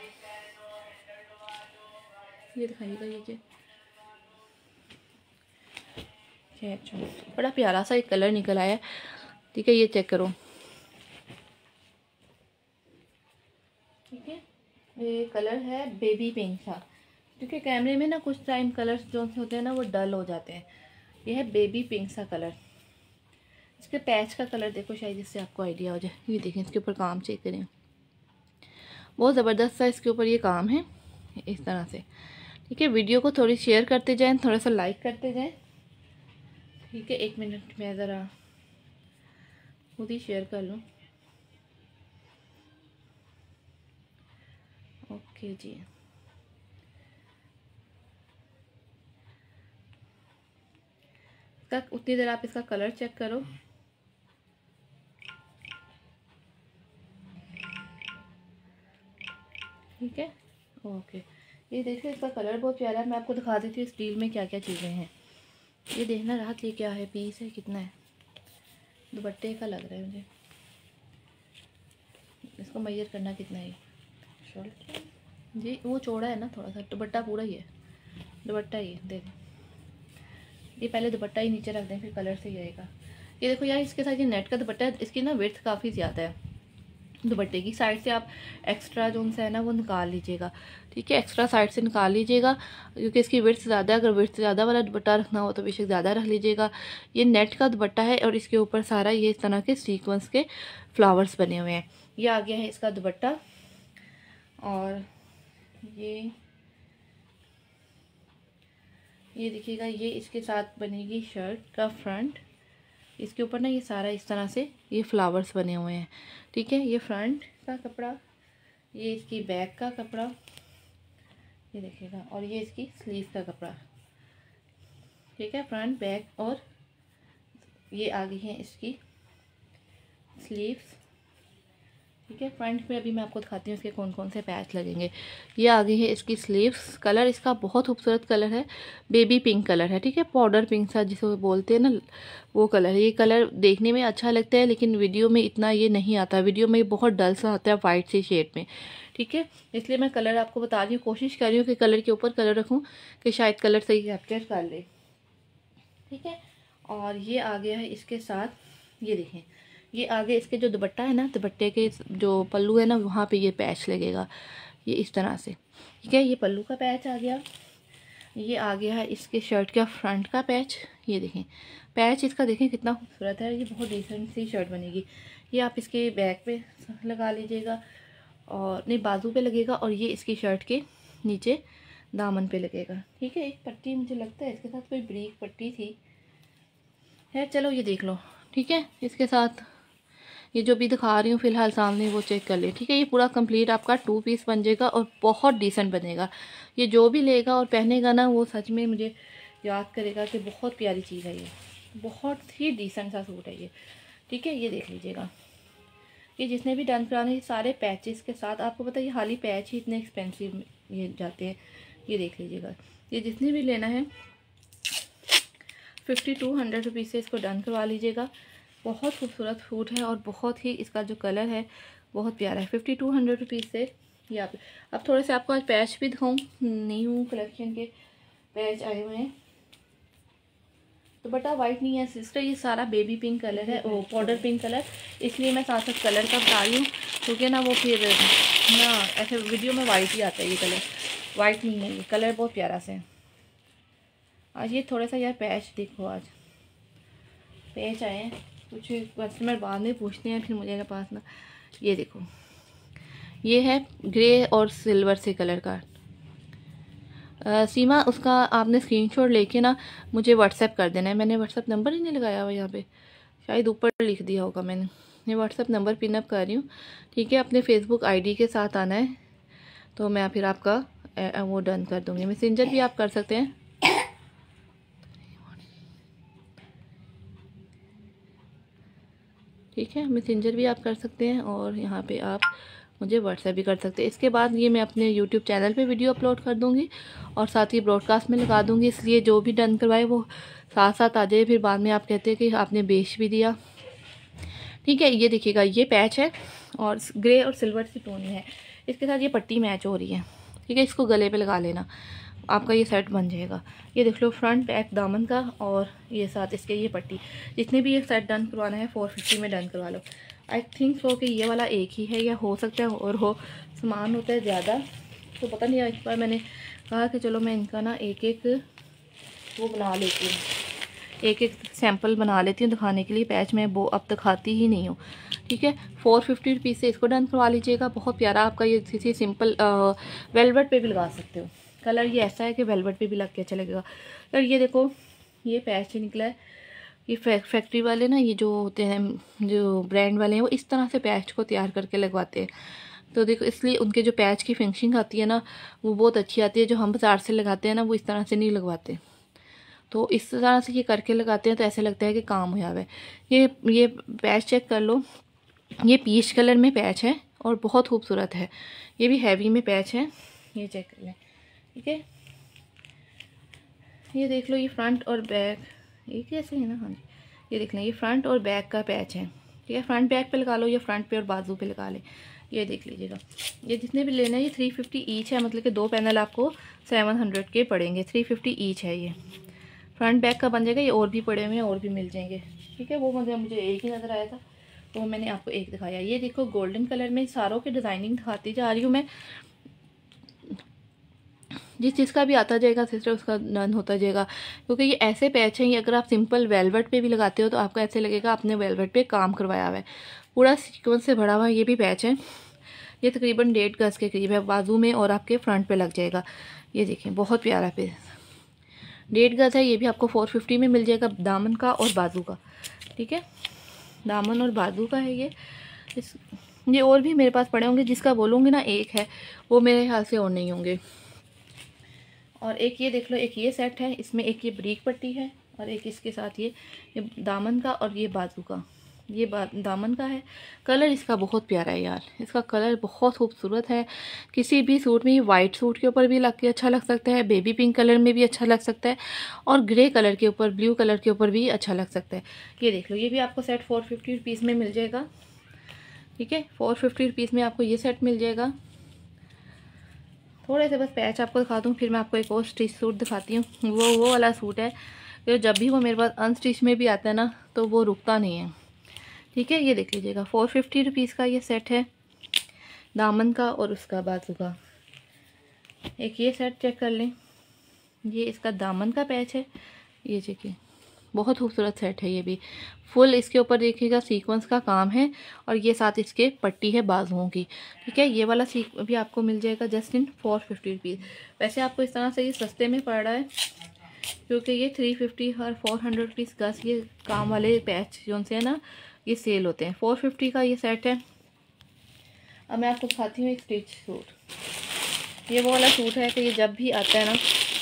ये दिखाइएगा, ये अच्छा बड़ा प्यारा सा एक कलर निकल आया, ठीक है। ये चेक करो, ठीक है। ये कलर है बेबी पिंक सा, क्योंकि कैमरे में ना कुछ टाइम कलर्स जो होते हैं ना वो डल हो जाते हैं। ये है बेबी पिंक सा कलर। इसके पैच का कलर देखो, शायद इससे आपको आइडिया हो जाए। ये देखें, इसके ऊपर काम चेक करें, बहुत ज़बरदस्त सा इसके ऊपर ये काम है इस तरह से, ठीक है। वीडियो को थोड़ी शेयर करते जाएं, थोड़ा सा लाइक करते जाएं, ठीक है। 1 मिनट में ज़रा खुद ही शेयर कर लूँ। ओके जी, उतनी देर आप इसका कलर चेक करो, ठीक है। ओके, ये देखिए इसका कलर बहुत प्यारा है। मैं आपको दिखा देती हूँ स्टील में क्या क्या चीज़ें हैं। ये देखना राहत, ये क्या है, पीस है, कितना है, दुपट्टे का लग रहा है मुझे। इसको मेजर करना कितना है जी, वो चौड़ा है ना थोड़ा सा, दुपट्टा पूरा ही है, दुपट्टा ही है। देख, ये पहले दुपट्टा ही नीचे रख दें फिर कलर सही आएगा। ये देखो यार, इसके साथ ये नेट का दुपट्टा है, इसकी ना विड्थ काफ़ी ज़्यादा है दुपट्टे की। साइड से आप एक्स्ट्रा जो सा है ना वो निकाल लीजिएगा, ठीक है। एक्स्ट्रा साइड से निकाल लीजिएगा क्योंकि इसकी विड्थ ज़्यादा है। अगर विड्थ ज़्यादा वाला दुपट्टा रखना हो तो बेशक ज़्यादा रख लीजिएगा। ये नेट का दुपट्टा है और इसके ऊपर सारा ये इस तरह के सीक्वेंस के फ्लावर्स बने हुए हैं। ये आ गया है इसका दुपट्टा। और ये देखिएगा, ये इसके साथ बनेगी शर्ट का फ्रंट। इसके ऊपर ना ये सारा इस तरह से ये फ्लावर्स बने हुए हैं, ठीक है। ये फ्रंट का कपड़ा, ये इसकी बैक का कपड़ा, ये देखिएगा, और ये इसकी स्लीव का कपड़ा, ठीक है। फ्रंट बैक और ये आगे हैं इसकी स्लीव्स, ठीक है। फ्रंट पे अभी मैं आपको दिखाती हूँ इसके कौन कौन से पैच लगेंगे। ये आगे है इसकी स्लीव्स। कलर इसका बहुत खूबसूरत कलर है, बेबी पिंक कलर है, ठीक है। पाउडर पिंक सा जिसे बोलते हैं ना, वो कलर है। ये कलर देखने में अच्छा लगता है लेकिन वीडियो में इतना ये नहीं आता, वीडियो में बहुत डल सा आता है वाइट सी शेड में, ठीक है। इसलिए मैं कलर आपको बता रही हूँ, कोशिश कर रही हूँ कि कलर के ऊपर कलर रखूँ कि शायद कलर सही कैप्चर कर ले, ठीक है। और ये आ गया है इसके साथ, ये देखें, ये आगे इसके जो दुपट्टा है ना, दुपट्टे के जो पल्लू है ना वहाँ पे ये पैच लगेगा, ये इस तरह से, ठीक है। ये पल्लू का पैच आ गया। ये आ गया है इसके शर्ट का फ्रंट का पैच। ये देखें पैच इसका, देखें कितना खूबसूरत है। ये बहुत डिसेंट सी शर्ट बनेगी। ये आप इसके बैक पे लगा लीजिएगा और नहीं बाजू पे लगेगा, और ये इसकी शर्ट के नीचे दामन पे लगेगा, ठीक है। एक पट्टी मुझे लगता है इसके साथ कोई ब्रीक पट्टी थी है, चलो ये देख लो, ठीक है। इसके साथ ये जो भी दिखा रही हूँ फ़िलहाल सामने वो चेक कर ले, ठीक है। ये पूरा कंप्लीट आपका 2 पीस बन जाएगा और बहुत डिसेंट बनेगा। ये जो भी लेगा और पहनेगा ना वो सच में मुझे याद करेगा कि बहुत प्यारी चीज़ है, ये बहुत ही डिसेंट सा सूट है ये, ठीक है। ये देख लीजिएगा, ये जिसने भी डन कराने सारे पैचेस के साथ, आपको पता है ये खाली पैच ही इतने एक्सपेंसिव ये जाते हैं। ये देख लीजिएगा, ये जिसने भी लेना है 5200 रुपीज़ से इसको डन करवा लीजिएगा। बहुत खूबसूरत सूट है और बहुत ही इसका जो कलर है बहुत प्यारा है। 5200 रुपीज़ से ये आप। अब थोड़े से आपको आज पैच भी दिखाऊँ, न्यू कलेक्शन के पैच आए हुए हैं। तो बटा वाइट नहीं है सिस्टर, ये सारा बेबी पिंक कलर है, वो पाउडर पिंक कलर, इसलिए मैं साथ साथ कलर का बता रही हूँ, क्योंकि ना वो फिर ना ऐसे वीडियो में वाइट ही आता है। ये कलर वाइट नहीं है, ये कलर बहुत प्यारा से है। आज ये थोड़ा सा यार पैच देखो, आज पैच आए हैं। कुछ कस्टमर बाद में पूछते हैं फिर मुझे पास ना। ये देखो, ये है ग्रे और सिल्वर से कलर का। सीमा, उसका आपने स्क्रीनशॉट लेके ना मुझे व्हाट्सएप कर देना है। मैंने व्हाट्सएप नंबर ही नहीं लगाया हुआ यहाँ पे, शायद ऊपर लिख दिया होगा मैंने। ये व्हाट्सएप नंबर पिनअप कर रही हूँ, ठीक है। अपने फेसबुक आईडी के साथ आना है, तो मैं फिर आपका वो डन कर दूँगी। मैसेंजर भी आप कर सकते हैं, ठीक है। मैसेंजर भी आप कर सकते हैं और यहाँ पे आप मुझे व्हाट्सएप भी कर सकते हैं। इसके बाद ये मैं अपने यूट्यूब चैनल पे वीडियो अपलोड कर दूँगी और साथ ही ब्रॉडकास्ट में लगा दूँगी, इसलिए जो भी डन करवाए वो साथ साथ आ जाए। फिर बाद में आप कहते हैं कि आपने बेच भी दिया, ठीक है। ये देखिएगा, ये पैच है और ग्रे और सिल्वर से टोन में है। इसके साथ ये पट्टी मैच हो रही है, ठीक है। इसको गले पे लगा लेना, आपका ये सेट बन जाएगा। ये देख लो, फ्रंट बैक दामन का और ये साथ इसके ये पट्टी। जितने भी ये सेट डन करवाना है 450 में डन करवा लो। आई थिंक सो कि ये वाला एक ही है, या हो सकता है और हो, सामान होता है ज़्यादा तो पता नहीं। इस बार मैंने कहा कि चलो मैं इनका ना एक एक वो बना लेती हूँ, एक एक सैंपल बना लेती हूँ दिखाने के लिए। पैच में वो अब दिखाती ही नहीं हूँ, ठीक है। 450 रुपीज़ से इसको डन करवा लीजिएगा। बहुत प्यारा, आपका ये किसी सिंपल वेलवेट पे भी लगा सकते हो। कलर ये ऐसा है कि वेलवेट पे भी लग के अच्छा लगेगा। और ये देखो, ये पैच निकला है। ये फैक्ट्री वाले ना, ये जो होते हैं, जो ब्रांड वाले हैं, वो इस तरह से पैच को तैयार करके लगवाते हैं। तो देखो, इसलिए उनके जो पैच की फिनिशिंग आती है ना, वो बहुत अच्छी आती है। जो हम बाज़ार से लगाते हैं ना, वो इस तरह से नहीं लगवाते। तो इस तरह से ये करके लगाते हैं तो ऐसे लगता है कि काम हुआ है। ये पैच चेक कर लो, ये पीच कलर में पैच है और बहुत खूबसूरत है। ये भी हैवी में पैच है, ये चेक कर लें, ठीक है। ये देख लो, ये फ्रंट और बैक एक जैसे है ना, हाँ जी। ये देख लें, ये फ्रंट और बैक का पैच है, ठीक है। फ्रंट बैक पे लगा लो या फ्रंट पे और बाजू पे लगा लें। ये देख लीजिएगा, ये जितने भी लेना है ये 350 ईच है, मतलब कि 2 पैनल आपको 700 के पड़ेंगे। 350 ईच है ये। फ्रंट बैक का बन जाएगा। ये और भी पड़े हुए हैं, और भी मिल जाएंगे, ठीक है। वो मुझे एक ही नज़र आया था तो मैंने आपको एक दिखाया। ये देखो, गोल्डन कलर में सारों की डिज़ाइनिंग दिखाती जा रही हूँ मैं। जिस चीज़ का भी आता जाएगा सिस्टर, उसका डन होता जाएगा, क्योंकि ये ऐसे पैच हैं। ये अगर आप सिंपल वेलवेट पे भी लगाते हो तो आपको ऐसे लगेगा आपने वेलवेट पे काम करवाया हुआ है। पूरा सीक्वेंस से भरा हुआ ये भी पैच है। ये तकरीबन 1.5 गज के करीब है, बाजू में और आपके फ्रंट पे लग जाएगा। ये देखें, बहुत प्यारा पीस, 1.5 गज है। ये भी आपको 450 में मिल जाएगा, दामन का और बाजू का, ठीक है। दामन और बाजू का है ये। और भी मेरे पास पड़े होंगे, जिसका बोलूँगी ना एक है, वो मेरे ख्याल से और नहीं होंगे। और एक ये देख लो, एक ये सेट है, इसमें एक ये ब्रीक पट्टी है और एक इसके साथ ये दामन का और ये बाजू का। ये दामन का है। कलर इसका बहुत प्यारा है यार, इसका कलर बहुत खूबसूरत है। किसी भी सूट में, ये वाइट सूट के ऊपर भी लग के अच्छा लग सकता है, बेबी पिंक कलर में भी अच्छा लग सकता है, और ग्रे कलर के ऊपर, ब्लू कलर के ऊपर भी अच्छा लग सकता है। ये देख लो, ये भी आपको सेट 450 रुपीज़ में मिल जाएगा, ठीक है। 450 रुपीज़ में आपको ये सेट मिल जाएगा। थोड़े से बस पैच आपको दिखा दूँ, फिर मैं आपको एक और स्टिच सूट दिखाती हूँ। वो वाला सूट है जो जब भी वो मेरे पास अनस्टिच में भी आता है ना, तो वो रुकता नहीं है, ठीक है। ये देख लीजिएगा, 450 रुपीज़ का ये सेट है, दामन का और उसका बाजू का। एक ये सेट चेक कर लें, ये इसका दामन का पैच है। ये देखिए, बहुत खूबसूरत सेट है। ये भी फुल इसके ऊपर देखिएगा सीक्वेंस का काम है, और ये साथ इसके पट्टी है बाजुओं की, ठीक है। ये वाला सीक भी आपको मिल जाएगा जस्ट इन 450 रुपीज़। वैसे आपको इस तरह से ये सस्ते में पड़ रहा है, क्योंकि ये 350 और 400 रुपीज़ गज ये काम वाले पैच जो से है ना, ये सेल होते हैं। 450 का ये सेट है। अब मैं आपको दिखाती हूँ एक स्टिच सूट। ये वो वाला सूट है कि ये जब भी आता है ना,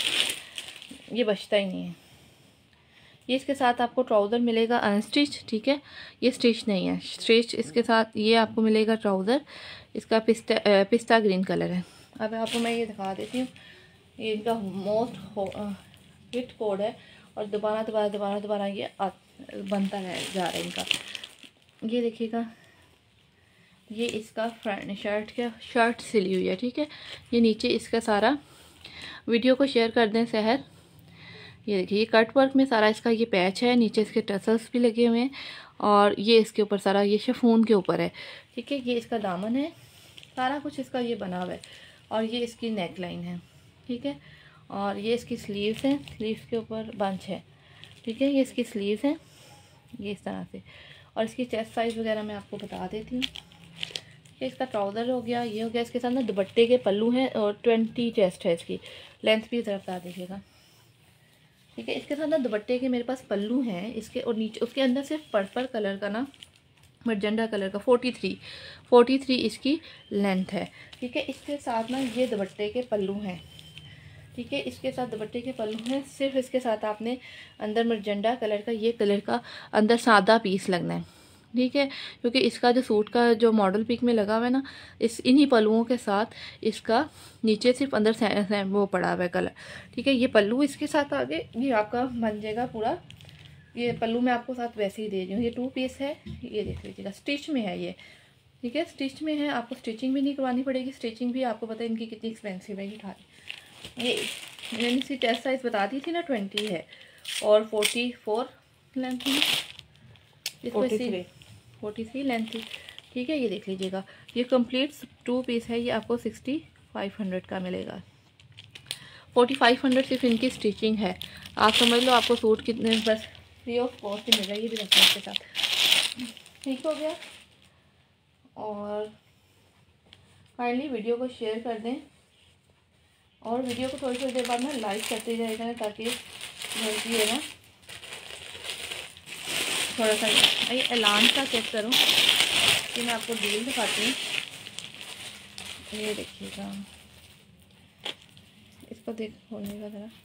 ये बचता ही नहीं है। ये इसके साथ आपको ट्राउज़र मिलेगा अनस्टिच, ठीक है। ये स्टिच नहीं है, स्टिच इसके साथ ये आपको मिलेगा ट्राउज़र। इसका पिस्ता ग्रीन कलर है। अब आपको मैं ये दिखा देती हूँ। ये इनका मोस्ट हिट कोड है और दोबारा ये बनता जा रहा है इनका। ये देखिएगा, ये इसका फ्रंट शर्ट सिली हुई है, ठीक है। ये नीचे इसका सारा, वीडियो को शेयर कर दें सहर। ये देखिए, ये कट वर्क में सारा इसका ये पैच है, नीचे इसके टसल्स भी लगे हुए हैं और ये इसके ऊपर सारा ये शिफॉन के ऊपर है, ठीक है। ये इसका दामन है, सारा कुछ इसका ये बना हुआ है और ये इसकी नेक लाइन है, ठीक है। और ये इसकी स्लीव्स हैं, स्लीव्स के ऊपर बंच है, ठीक है। ये इसकी स्लीव्स हैं, ये इस तरह से। और इसकी चेस्ट साइज़ वगैरह मैं आपको बता देती हूँ। ये इसका ट्राउज़र हो गया, ये हो गया। इसके साथ ना दुपट्टे के पल्लू हैं और 20 चेस्ट है इसकी। लेंथ भी तरफ बता दीजिएगा, ठीक है। इसके साथ ना दुपट्टे के मेरे पास पल्लू हैं इसके, और नीचे उसके अंदर सिर्फ पर्पल कलर का ना, मजेंडा कलर का 43 इसकी लेंथ है, ठीक है। इसके साथ ना ये दुपट्टे के पल्लू हैं, ठीक है। इसके साथ दुपट्टे के पल्लू हैं। सिर्फ इसके साथ आपने अंदर मजेंडा कलर का, ये कलर का अंदर सादा पीस लगना है, ठीक है। क्योंकि इसका जो सूट का जो मॉडल पिक में लगा हुआ है ना, इन्हीं पल्लुओं के साथ इसका नीचे सिर्फ अंदर वो पड़ा हुआ है कलर, ठीक है। ये पल्लू इसके साथ आगे ये आपका बन जाएगा पूरा। ये पल्लू मैं आपको साथ वैसे ही दे रही हूँ। ये 2 पीस है, ये देख लीजिएगा, स्टिच में है ये, ठीक है। स्टिच में है, आपको स्टिचिंग भी नहीं करवानी पड़ेगी। स्टिचिंग भी आपको पता है इनकी कितनी एक्सपेंसिव है। ये उठाने, ये मैंने इसकी चेस्ट साइज़ बता दी थी ना, 20 है और 44 लेंथ है, 43 लेंथ थी, ठीक है। ये देख लीजिएगा, ये कंप्लीट 2 पीस है। ये आपको 6500 का मिलेगा। 4500 सिर्फ इनकी स्टिचिंग है। आप समझ लो आपको सूट कितने बस फ्री ऑफ कॉस्ट ही मिल रहा है। ये भी रखना इसके साथ, ठीक हो गया। और काइंडली वीडियो को शेयर कर दें और वीडियो को थोड़ी देर बाद ना लाइक करते जाएगा, ताकि जल्दी है ना थोड़ा सा ये ऐलान का चेक करूं कि मैं आपको डील दिखाती हूँ। ये देखिएगा, इसको देख खोलने का ज़रा।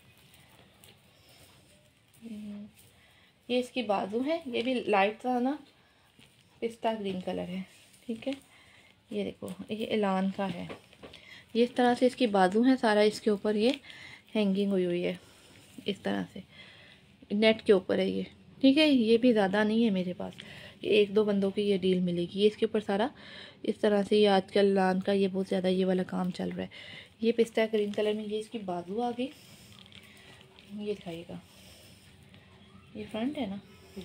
ये इसकी बाजू है, ये भी लाइट सा ना पिस्ता ग्रीन कलर है, ठीक है। ये देखो, ये ऐलान का है। ये इस तरह से इसकी बाजू है, सारा इसके ऊपर ये हैंगिंग हुई है इस तरह से, नेट के ऊपर है ये, ठीक है। ये भी ज़्यादा नहीं है मेरे पास, ये 1-2 बंदों की ये डील मिलेगी। ये इसके ऊपर सारा इस तरह से, ये आजकल लान का ये बहुत ज़्यादा ये वाला काम चल रहा है। ये पिस्ता ग्रीन कलर में ये इसकी बाजू आ गई। ये दिखाइएगा, ये फ्रंट है ना।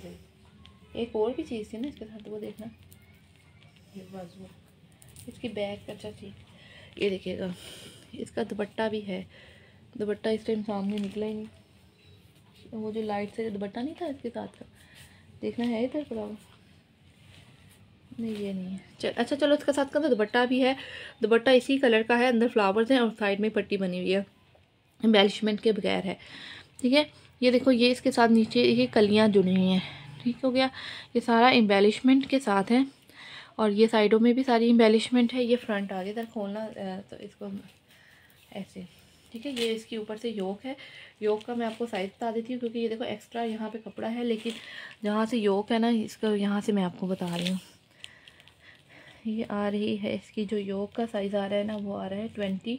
एक और भी चीज़ थी ना इसके साथ, वो देखना, ये बाजू इसकी बैक। अच्छा ठीक, ये देखिएगा, इसका दुपट्टा भी है। दुपट्टा इस टाइम सामने निकला ही नहीं, वो जो लाइट से दुपट्टा नहीं था इसके साथ का, देखना है इधर पड़ा हुआ, नहीं ये नहीं है। अच्छा चलो, इसके साथ का तो दुपट्टा भी है। दुपट्टा इसी कलर का है, अंदर फ्लावर्स हैं और साइड में पट्टी बनी हुई है, एम्बेलिशमेंट के बगैर है, ठीक है। ये देखो, ये इसके साथ नीचे ये कलियाँ जुड़ी हुई हैं, ठीक हो गया। ये सारा एम्बेलिशमेंट के साथ है और ये साइडों में भी सारी एम्बेलिशमेंट है। ये फ्रंट आगे इधर खोलना तो इसको ऐसे, ठीक है। ये इसके ऊपर से योक है। योक का मैं आपको साइज़ बता देती हूँ, क्योंकि ये देखो एक्स्ट्रा यहाँ पे कपड़ा है, लेकिन जहाँ से योक है ना इसका, यहाँ से मैं आपको बता रही हूँ। ये आ रही है इसकी जो योक का साइज़ आ रहा है ना, वो आ रहा है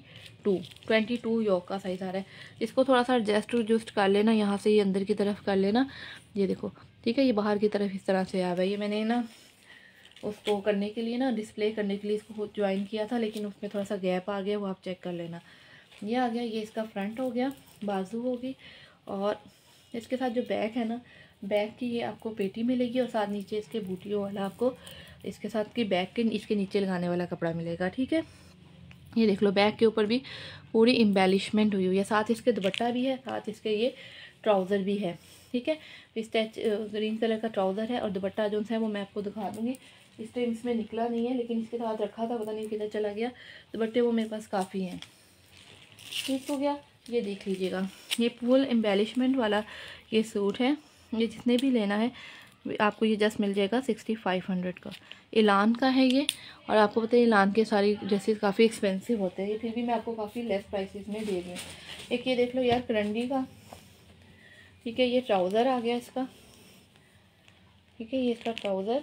22 योक का साइज़ आ रहा है। इसको थोड़ा सा एडजस्ट कर लेना, यहाँ से ये अंदर की तरफ कर लेना। ये देखो, ठीक है। ये बाहर की तरफ इस तरह से आ रहा है। ये मैंने ना उसको करने के लिए ना, डिस्प्ले करने के लिए इसको ज्वाइन किया था, लेकिन उसमें थोड़ा सा गैप आ गया, वो आप चेक कर लेना। ये आ गया, ये इसका फ्रंट हो गया, बाजू होगी। और इसके साथ जो बैक है ना, बैक की ये आपको पेटी मिलेगी और साथ नीचे इसके बूटियों वाला आपको इसके साथ की बैक के इसके नीचे लगाने वाला कपड़ा मिलेगा, ठीक है। ये देख लो, बैक के ऊपर भी पूरी एम्बेलिशमेंट हुई हुई है। साथ इसके दुपट्टा भी है, साथ इसके ये ट्राउज़र भी है, ठीक है। पिस्ता ग्रीन कलर का ट्राउज़र है और दुपट्टा जो है वो मैं आपको दिखा दूँगी। इस टाइम इसमें निकला नहीं है, लेकिन इसके साथ रखा था, पता नहीं किधर चला गया। दुपट्टे वो मेरे पास काफ़ी हैं, ठीक हो गया। ये देख लीजिएगा, ये फुल एम्बेलिशमेंट वाला ये सूट है। ये जितने भी लेना है आपको ये जस्ट मिल जाएगा 6500 का। ऐलान का है ये, और आपको पता है ऐलान के सारी ड्रेसेस काफ़ी एक्सपेंसिव होते हैं, ये फिर भी मैं आपको काफ़ी लेस प्राइसेस में दे रही हूँ। एक ये देख लो यार, करंडी का, ठीक है। ये ट्राउज़र आ गया इसका, ठीक है। ये इसका ट्राउज़र,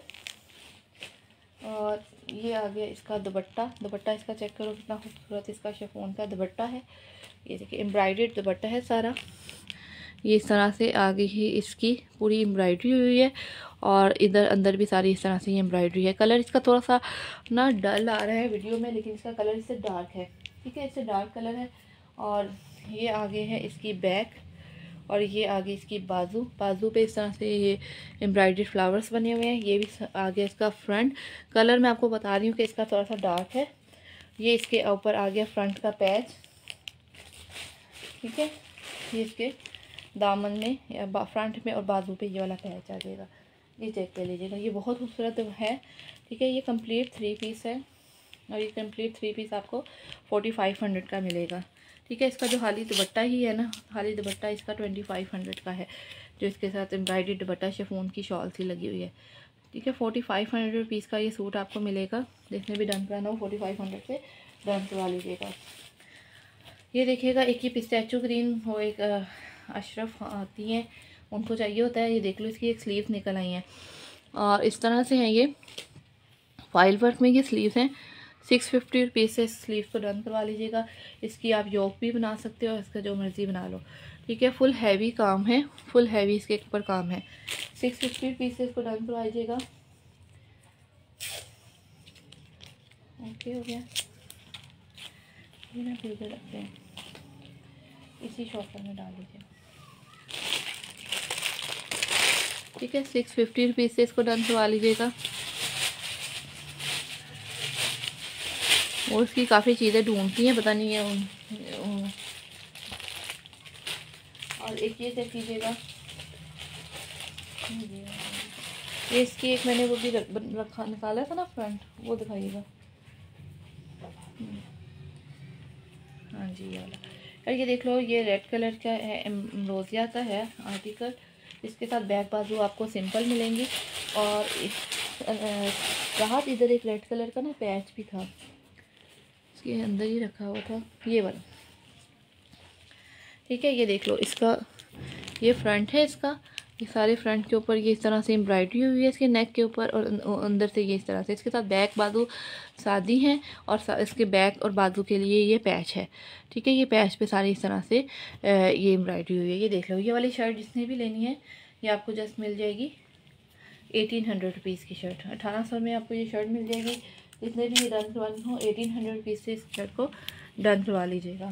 और ये आ गया इसका दुपट्टा। दुपट्टा इसका चेक करो कितना खूबसूरत इसका शिफॉन का दुपट्टा है। ये देखिए, एम्ब्रॉयडर्ड दुपट्टा है सारा। ये इस तरह से आगे ही इसकी पूरी एम्ब्रॉयडरी हुई है और इधर अंदर भी सारी इस तरह से ये एम्ब्रॉयडरी है। कलर इसका थोड़ा सा ना डल आ रहा है वीडियो में, लेकिन इसका कलर इससे डार्क है, ठीक है, इससे डार्क कलर है। और ये आगे है इसकी बैक और ये आगे इसकी बाजू पे इस तरह से ये एम्ब्रॉयडरी फ्लावर्स बने हुए हैं। ये भी आगे इसका फ्रंट कलर मैं आपको बता रही हूँ कि इसका थोड़ा सा डार्क है। ये इसके ऊपर आ गया फ्रंट का पैच, ठीक है, ये इसके दामन में या फ्रंट में और बाजू पे ये वाला पैच आ जाएगा। ये चेक कर लीजिएगा, ये बहुत खूबसूरत है, ठीक है। ये कंप्लीट 3 पीस है और ये कंप्लीट 3 पीस आपको 4500 का मिलेगा, ठीक है। इसका जो खाली दुपट्टा ही है ना, खाली दुपट्टा इसका 2500 का है, जो इसके साथ एम्ब्रॉयडरी दुपट्टा शिफॉन की शॉल सी लगी हुई है, ठीक है। 4500 रुपीज़ का ये सूट आपको मिलेगा। जिसने भी डन कराना हो 4500 से डन करवा लीजिएगा। ये देखिएगा, एक ही पिस्टैचो ग्रीन हो, एक अशरफ आती हैं उनको चाहिए होता है। ये देख लो, इसकी एक स्लीव निकल आई हैं और इस तरह से हैं ये फाइल वर्क में। ये स्लीव्स हैं, 650 रुपीज़ से स्लीव को डन करवा लीजिएगा। इसकी आप योक भी बना सकते हो, इसका जो मर्ज़ी बना लो, ठीक है। फुल हैवी काम है, फुल हैवी इसके ऊपर काम है। 650 रुपीज़ से इसको डन करवा लीजिएगा। ओके हो गया, ये ना फिर रखते हैं, इसी शॉपर में डाल लीजिए, ठीक है। 650 रुपीज़ से इसको डन करवा लीजिएगा। और उसकी काफ़ी चीज़ें ढूंढती हैं, पता नहीं है और एक ये चेक कीजिएगा, ये इसकी एक मैंने वो भी रखा निकाला था ना फ्रंट, वो दिखाइएगा। हाँ जी, ये वाला यार, ये देख लो, ये रेड कलर का है, एम्ब्रोसिया का है आर्टिकल। इसके साथ बैक बाजू आपको सिंपल मिलेंगी और राहत इधर एक रेड कलर का ना पैच भी था, इसके अंदर ही रखा हुआ था, ये वाला, ठीक है। ये देख लो, इसका ये फ्रंट है, इसका ये सारे फ्रंट के ऊपर ये इस तरह से एम्ब्रॉयडरी हुई है इसके नेक के ऊपर और अंदर से ये इस तरह से। इसके साथ बैक बाजू सादी हैं और इसके बैक और बाजू के लिए ये पैच है, ठीक है। ये पैच पे सारी इस तरह से ये एम्ब्रॉयडरी हुई है। ये देख लो, ये वाली शर्ट जिसने भी लेनी है ये आपको जस्ट मिल जाएगी 1800 रुपीज़ की शर्ट, 1800 में आपको ये शर्ट मिल जाएगी। जितने भी डन करवानी हो 1800 रुपीज़ से इस शर्ट को डन करवा लीजिएगा।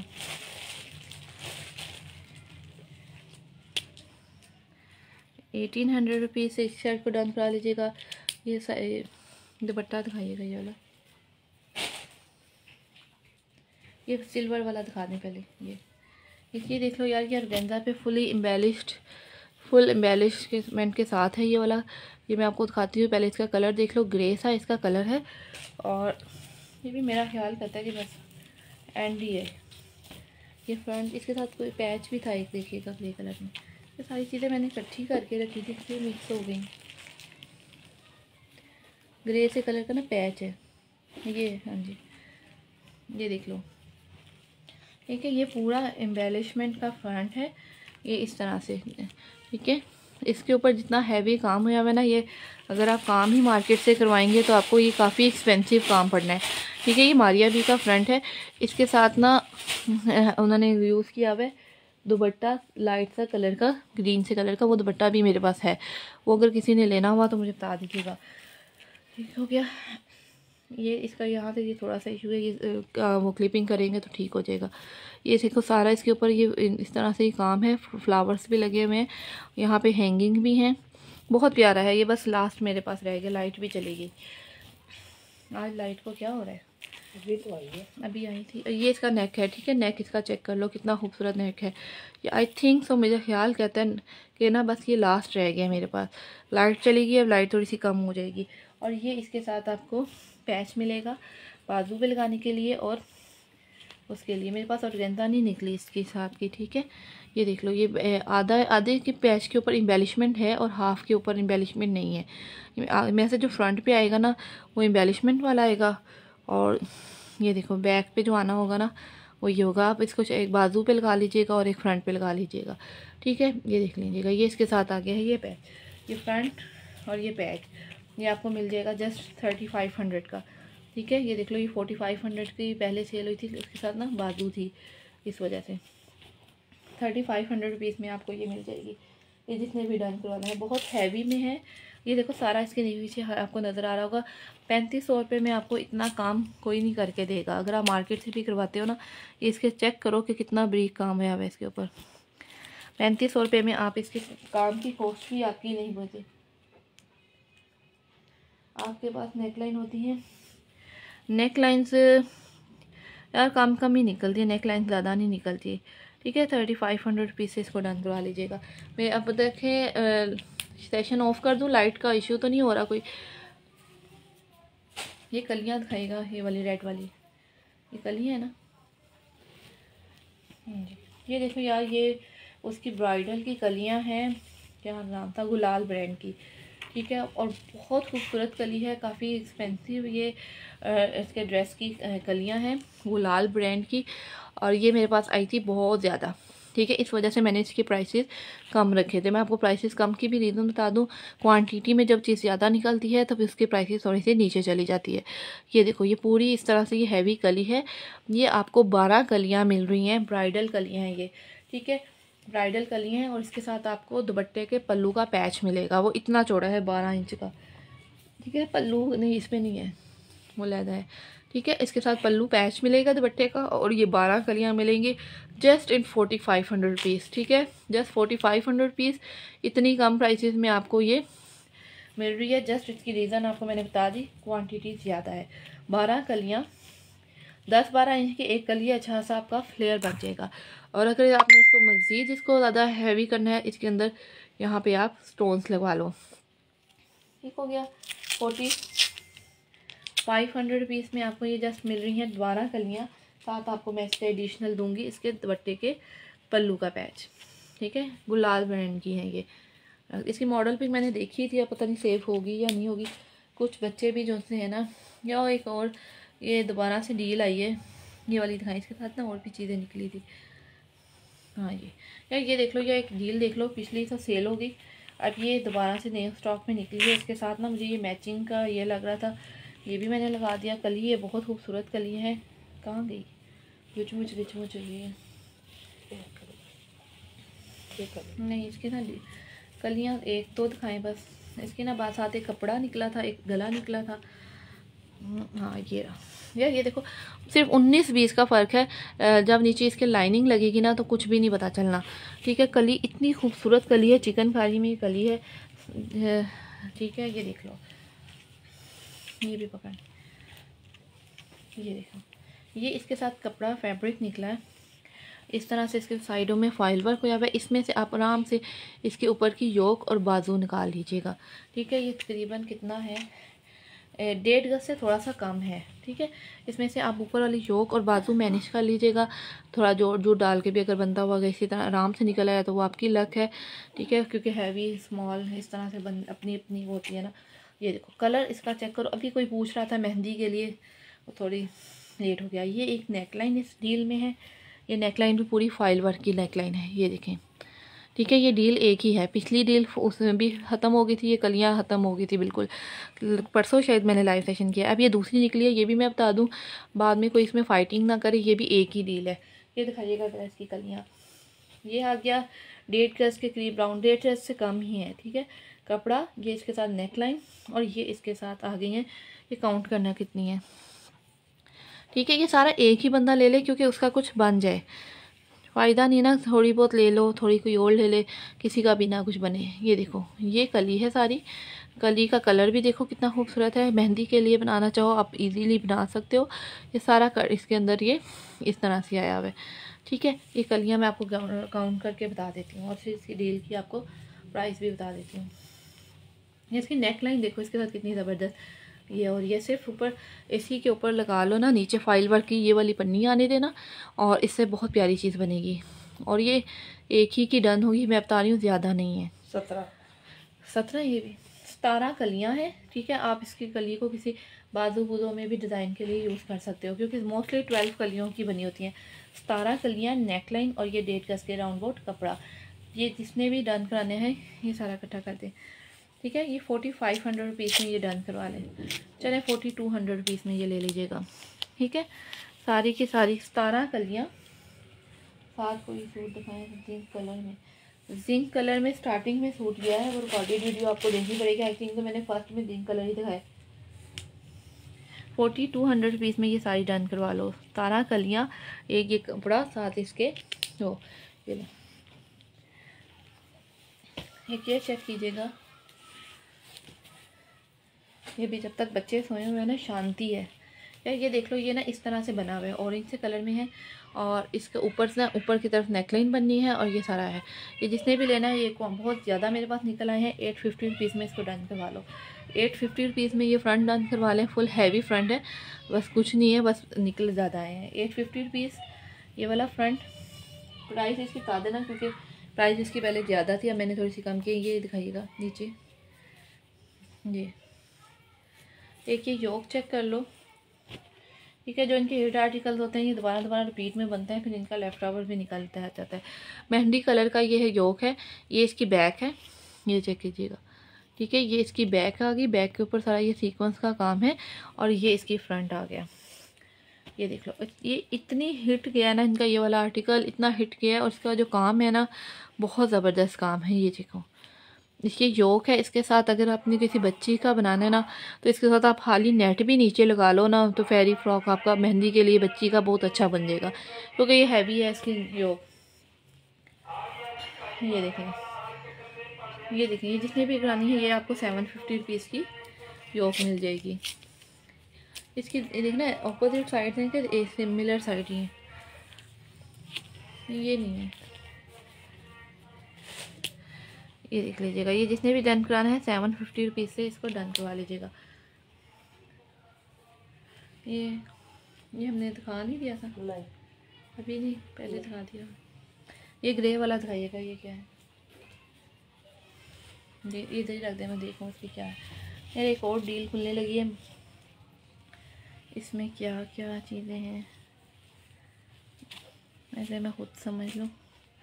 1800 रुपीज़ से इस शर्ट को डन करा लीजिएगा। ये दुपट्टा दिखाइएगा, ये वाला, ये सिल्वर वाला दिखा दें पहले। ये देख लो यार, ये ऑर्गेन्जा पे फुल एम्बेलिशमेंट के साथ है ये वाला। ये मैं आपको दिखाती हूँ, पहले इसका कलर देख लो, ग्रे सा इसका कलर है और ये भी मेरा ख्याल करता है कि बस एंड ही है। ये फ्रंट, इसके साथ कोई पैच भी था एक, देखिएगा ग्रे कलर में। ये सारी चीज़ें मैंने इकट्ठी करके रखी थी, इसलिए मिक्स हो गई। ग्रे से कलर का ना पैच है ये, हाँ जी, ये देख लो, ठीक है। ये पूरा एम्बेलिशमेंट का फ्रंट है, ये इस तरह से, ठीक है। इसके ऊपर जितना हैवी काम हुआ है ना, ये अगर आप काम ही मार्केट से करवाएंगे तो आपको ये काफ़ी एक्सपेंसिव काम पड़ना है, ठीक है। ये मारिया बी का फ्रंट है, इसके साथ ना उन्होंने यूज़ किया हुआ है दुपट्टा लाइट सा कलर का, ग्रीन से कलर का, वो दुपट्टा भी मेरे पास है। वो अगर किसी ने लेना हुआ तो मुझे बता दीजिएगा, ठीक हो गया। ये इसका यहाँ से ये थोड़ा सा इशू है, ये वो क्लिपिंग करेंगे तो ठीक हो जाएगा। ये देखो, सारा इसके ऊपर ये इस तरह से ही काम है, फ्लावर्स भी लगे हुए हैं, यहाँ पे हैंगिंग भी हैं, बहुत प्यारा है ये। बस लास्ट मेरे पास रह गया, लाइट भी चली गई। आज लाइट को क्या हो रहा है, अभी तो आई है, अभी आई थी। ये इसका नेक है, ठीक है, नेक इसका चेक कर लो, कितना खूबसूरत नेक है ये। आई थिंक सो, मेरा ख्याल कहता है कि ना बस ये लास्ट रह गया मेरे पास। लाइट चली गई, अब लाइट थोड़ी सी कम हो जाएगी। और ये इसके साथ आपको पैच मिलेगा बाजू पे लगाने के लिए, और उसके लिए मेरे पास ऑर्गेन्जा नहीं निकली इसके साथ की, ठीक है। ये देख लो, ये आधे के पैच के ऊपर एम्बेलिशमेंट है और हाफ के ऊपर एम्बेलिशमेंट नहीं है। में से जो फ्रंट पे आएगा ना वो एम्बेलिशमेंट वाला आएगा, और ये देखो बैक पे जो आना होगा ना वो ये होगा। आप इसको एक बाजू पे लगा लीजिएगा और एक फ्रंट पे लगा लीजिएगा, ठीक है। ये देख लीजिएगा, ये इसके साथ आ गया है ये पैच, ये फ्रंट और ये बैक, ये आपको मिल जाएगा जस्ट 3500 का, ठीक है। ये देख लो, ये 4500 की पहले सेल हुई थी, उसके साथ ना बाजू थी, इस वजह से 3500 रुपीज़ में आपको ये मिल जाएगी। ये जितने भी डन करवाना है, बहुत हैवी में है। ये देखो सारा इसके नीचे आपको नज़र आ रहा होगा। 3500 रुपये में आपको इतना काम कोई नहीं करके देगा। अगर आप मार्केट से भी करवाते हो ना, इसके चेक करो कि कितना ब्रीक काम है अब इसके ऊपर। 3500 रुपये में आप इसके काम की कॉस्ट भी आपकी नहीं बचे। आपके पास नेकलाइन होती है, नेकलाइंस यार कम ही निकलती है, नेकलाइन ज़्यादा नहीं निकलती। ठीक है, 3500 रुपीज़ से इसको डन करवा लीजिएगा। मैं अब देखें सेशन ऑफ कर दूं, लाइट का इशू तो नहीं हो रहा कोई। ये कलियां दिखाएगा, ये वाली रेड वाली, ये कलियां है ना जी। ये देखो यार, ये उसकी ब्राइडल की कलियां हैं, क्या नाम था, गुलाल ब्रांड की। ठीक है, और बहुत खूबसूरत कली है, काफ़ी एक्सपेंसिव ये इसके ड्रेस की कलियां हैं, गुलाल ब्रांड की। और ये मेरे पास आई थी बहुत ज़्यादा। ठीक है, इस वजह से मैंने इसके प्राइसेस कम रखे थे। मैं आपको प्राइसेस कम की भी रीज़न बता दूं, क्वांटिटी में जब चीज़ ज़्यादा निकलती है तब इसके प्राइसेस थोड़ी सी नीचे चली जाती है। ये देखो, ये पूरी इस तरह से ये हैवी कली है। ये आपको 12 कलियाँ मिल रही हैं, ब्राइडल कलियाँ हैं ये। ठीक है, ब्राइडल कलियाँ हैं, और इसके साथ आपको दुपट्टे के पल्लू का पैच मिलेगा। वो इतना चौड़ा है, 12 इंच का। ठीक है, पल्लू नहीं इसमें नहीं है, वो लहदा है। ठीक है, इसके साथ पल्लू पैच मिलेगा दुपट्टे का, और ये 12 कलियाँ मिलेंगी जस्ट इन 4500 रुपीज़। ठीक है, जस्ट 4500 रुपीज़, इतनी कम प्राइसेस में आपको ये मिल रही है। जस्ट इसकी रीज़न आपको मैंने बता दी, क्वांटिटी ज़्यादा है। 12 कलियाँ, 10-12 इंच की एक कली, अच्छा सा आपका फ्लेयर बन जाएगा। और अगर आपने इसको मज़ीद इसको ज़्यादा हैवी करना है, इसके अंदर यहाँ पे आप स्टोन्स लगवा लो। ठीक हो गया, 4500 रुपीज़ में आपको ये जस्ट मिल रही हैं 12 कलियाँ। साथ आपको मैं इसके एडिशनल दूंगी इसके दुपट्टे के पल्लू का पैच। ठीक है, गुलाल ब्रांड की है ये। इसकी मॉडल पिक मैंने देखी थी, अब पता नहीं सेव होगी या नहीं होगी। कुछ बच्चे भी जो से है ना, या एक और ये दोबारा से डील आई है, ये वाली दिखाई, इसके साथ ना और भी चीज़ें निकली थी। हाँ ये यार, ये देख लो, ये एक डील देख लो, पिछली तो सेल हो गई, अब ये दोबारा से नए स्टॉक में निकली है। इसके साथ ना मुझे ये मैचिंग का ये लग रहा था, ये भी मैंने लगा दिया। कली ये बहुत खूबसूरत कली है, कहाँ गई, रिचमुच रही है। नहीं, इसकी ना कलियाँ एक दो दिखाएं बस। इसके ना बाद साथ एक कपड़ा निकला था, एक गला निकला था। हाँ ये रहा यार, ये देखो, सिर्फ 19-20 का फ़र्क है। जब नीचे इसके लाइनिंग लगेगी ना तो कुछ भी नहीं पता चलना। ठीक है, कली इतनी खूबसूरत कली है, चिकनकारी में कली है। ठीक है, ये देख लो, ये भी पकड़, ये देखो, ये इसके साथ कपड़ा फैब्रिक निकला है। इस तरह से इसके साइडों में फाइल वर्क हो जाए। इसमें से आप आराम से इसके ऊपर की योक और बाजू निकाल लीजिएगा। ठीक है, ये तकरीबन कितना है, 1.5 गज से थोड़ा सा कम है। ठीक है, इसमें से आप ऊपर वाली योक और बाजू मैनेज कर लीजिएगा। थोड़ा जोड़ जोड़ डाल के भी अगर बनता हुआ इसी तरह आराम से निकल आया तो वो आपकी लक है। ठीक है, क्योंकि हैवी स्मॉल इस तरह से अपनी अपनी होती है ना। ये देखो, कलर इसका चेक करो। अभी कोई पूछ रहा था मेहंदी के लिए, वो थोड़ी लेट हो गया। ये एक नेकलाइन इस डील में है, ये नेकलाइन भी पूरी फाइल वर्क की नेकलाइन है, ये देखें। ठीक है, ये डील एक ही है, पिछली डील उसमें भी ख़त्म हो गई थी, ये कलियां ख़त्म हो गई थी बिल्कुल, परसों शायद मैंने लाइव सेशन किया। अब ये दूसरी निकली है, ये भी मैं बता दूं, बाद में कोई इसमें फ़ाइटिंग ना करे, ये भी एक ही डील है। ये दिखाइएगा ड्रेस की कलियां, ये आ गया 1.5 गज के करीब, राउंड 1.5 गज से कम ही है। ठीक है, कपड़ा ये इसके साथ नेकलाइन, और ये इसके साथ आ गई हैं, ये काउंट करना कितनी है। ठीक है, ये सारा एक ही बंदा ले ले, क्योंकि उसका कुछ बन जाए, फ़ायदा नहीं ना, थोड़ी बहुत ले लो, थोड़ी कोई और ले ले, किसी का भी ना कुछ बने। ये देखो, ये कली है सारी, कली का कलर भी देखो कितना खूबसूरत है। मेहंदी के लिए बनाना चाहो आप इजीली बना सकते हो। ये सारा इसके अंदर ये इस तरह से आया हुआ है। ठीक है, ये कलियाँ मैं आपको काउंट करके बता देती हूँ, और फिर इसकी डील की आपको प्राइस भी बता देती हूँ। ये इसकी नेक लाइन देखो, इसके साथ कितनी ज़बरदस्त, ये और ये सिर्फ ऊपर इसी के ऊपर लगा लो ना, नीचे फाइल वर्क की ये वाली पन्नी आने देना, और इससे बहुत प्यारी चीज़ बनेगी। और ये एक ही की डन होगी, मैं बता रही हूँ, ज़्यादा नहीं है। 17 ये भी 17 कलियाँ हैं। ठीक है, आप इसकी कली को किसी बाजू बूजों में भी डिज़ाइन के लिए यूज़ कर सकते हो, क्योंकि मोस्टली 12 कलियों की बनी होती हैं। 17 कलियाँ, नेकलाइन, और ये 1.5 गज के राउंड बोट कपड़ा। ये जिसने भी डन कराने हैं ये सारा इकट्ठा कर दें। ठीक है, ये 4500 रुपीज़ में ये डन करवा लें। चले 4200 रुपीज़ में ये ले लीजिएगा। ठीक है, सारी की सारी 17 कलियाँ साथ कोई सूट दिखाएं जिंक कलर में। जिंक कलर में स्टार्टिंग में सूट गया है, वो रिकॉर्डेड वीडियो आपको देखनी पड़ेगी। आई थिंक तो मैंने फर्स्ट में जिंक कलर ही दिखाया। 4200 रुपीज़ में ये साड़ी डन करवा लो। 17 कलियाँ, एक ये कपड़ा, साथ इसके हो। ये लो, एक ये चेक कीजिएगा। ये भी जब तक बच्चे सोए हुए हैं ना शांति है यार। ये देख लो, ये ना इस तरह से बना हुआ है, ऑरेंज से कलर में है और इसके ऊपर से ऊपर की तरफ नेकलाइन बननी है और ये सारा है। ये जिसने भी लेना है, ये बहुत ज़्यादा मेरे पास निकल आए हैं। 850 रुपीज़ में इसको डन करवा लो। 850 रुपीज़ में ये फ्रंट डन करवा लें। फुल हैवी फ्रंट है, बस कुछ नहीं है, बस निकल ज़्यादा आए हैं। 850 रुपीज़ ये वाला फ्रंट। प्राइस इसकी बता देना क्योंकि प्राइस इसकी पहले ज़्यादा थी, अब मैंने थोड़ी सी कम की। ये दिखाइएगा नीचे, ये एक ये योक चेक कर लो। ठीक है, जो इनके हिट आर्टिकल्स होते हैं ये दोबारा दोबारा रिपीट में बनते हैं, फिर इनका लेफ्ट ओवर भी निकलता है जाता है। मेहंदी कलर का ये है योक है, ये इसकी बैक है, ये चेक कीजिएगा। ठीक है, ये इसकी बैक आ गई, बैक के ऊपर सारा ये सीक्वेंस का काम है और ये इसकी फ्रंट आ गया। ये देख लो, ये इतनी हिट गया ना इनका, ये वाला आर्टिकल इतना हिट गया है और इसका जो काम है ना बहुत ज़बरदस्त काम है। ये देखो, इसकी योक है, इसके साथ अगर आपने किसी बच्ची का बनाना है ना तो इसके साथ आप खाली नेट भी नीचे लगा लो ना, तो फेरी फ्रॉक आपका मेहंदी के लिए बच्ची का बहुत अच्छा बन जाएगा क्योंकि ये हैवी है इसकी योक। ये देखें, ये देखें, ये जिसने भी करानी है ये आपको 750 रुपीज़ की योक मिल जाएगी। इसकी देखना ऑपोजिट साइड है कि सिमिलर साइड ही है, ये नहीं है। ये देख लीजिएगा, ये जिसने भी डन कराना है 750 रुपीज़ से इसको डन करवा लीजिएगा। ये हमने दिखा नहीं दिया था, अभी नहीं, पहले दिखा दिया। ये ग्रे वाला दिखाइएगा, ये क्या है, ये इधर ही रख दे, मैं देखूँ उसकी क्या है। यार एक और डील खुलने लगी है, इसमें क्या क्या चीज़ें हैं ऐसे मैं खुद समझ लूँ।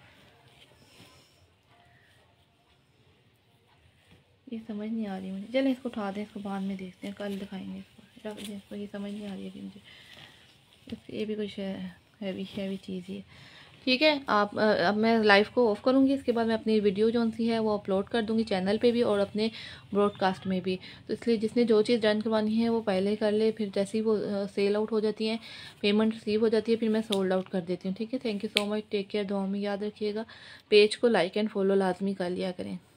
ये समझ नहीं आ रही मुझे, चलें इसको उठा दें, इसको बाद में देखते हैं, कल दिखाएंगे इसको, रख दें इसको। ये समझ नहीं आ रही है मुझे, ये भी कुछ हैवी चीज़ ही है। ठीक है, आप अब मैं लाइव को ऑफ़ करूँगी, इसके बाद मैं अपनी वीडियो जो सी है वो अपलोड कर दूँगी चैनल पे भी और अपने ब्रॉडकास्ट में भी। तो इसलिए जिसने जो चीज़ डन करवानी है वो पहले कर ले, फिर जैसे ही वो सेल आउट हो जाती है, पेमेंट रिसीव हो जाती है, फिर मैं सोल्ड आउट कर देती हूँ। ठीक है, thank you so much, take care, दुआ में याद रखिएगा। पेज को लाइक एंड फॉलो लाजमी कर लिया करें।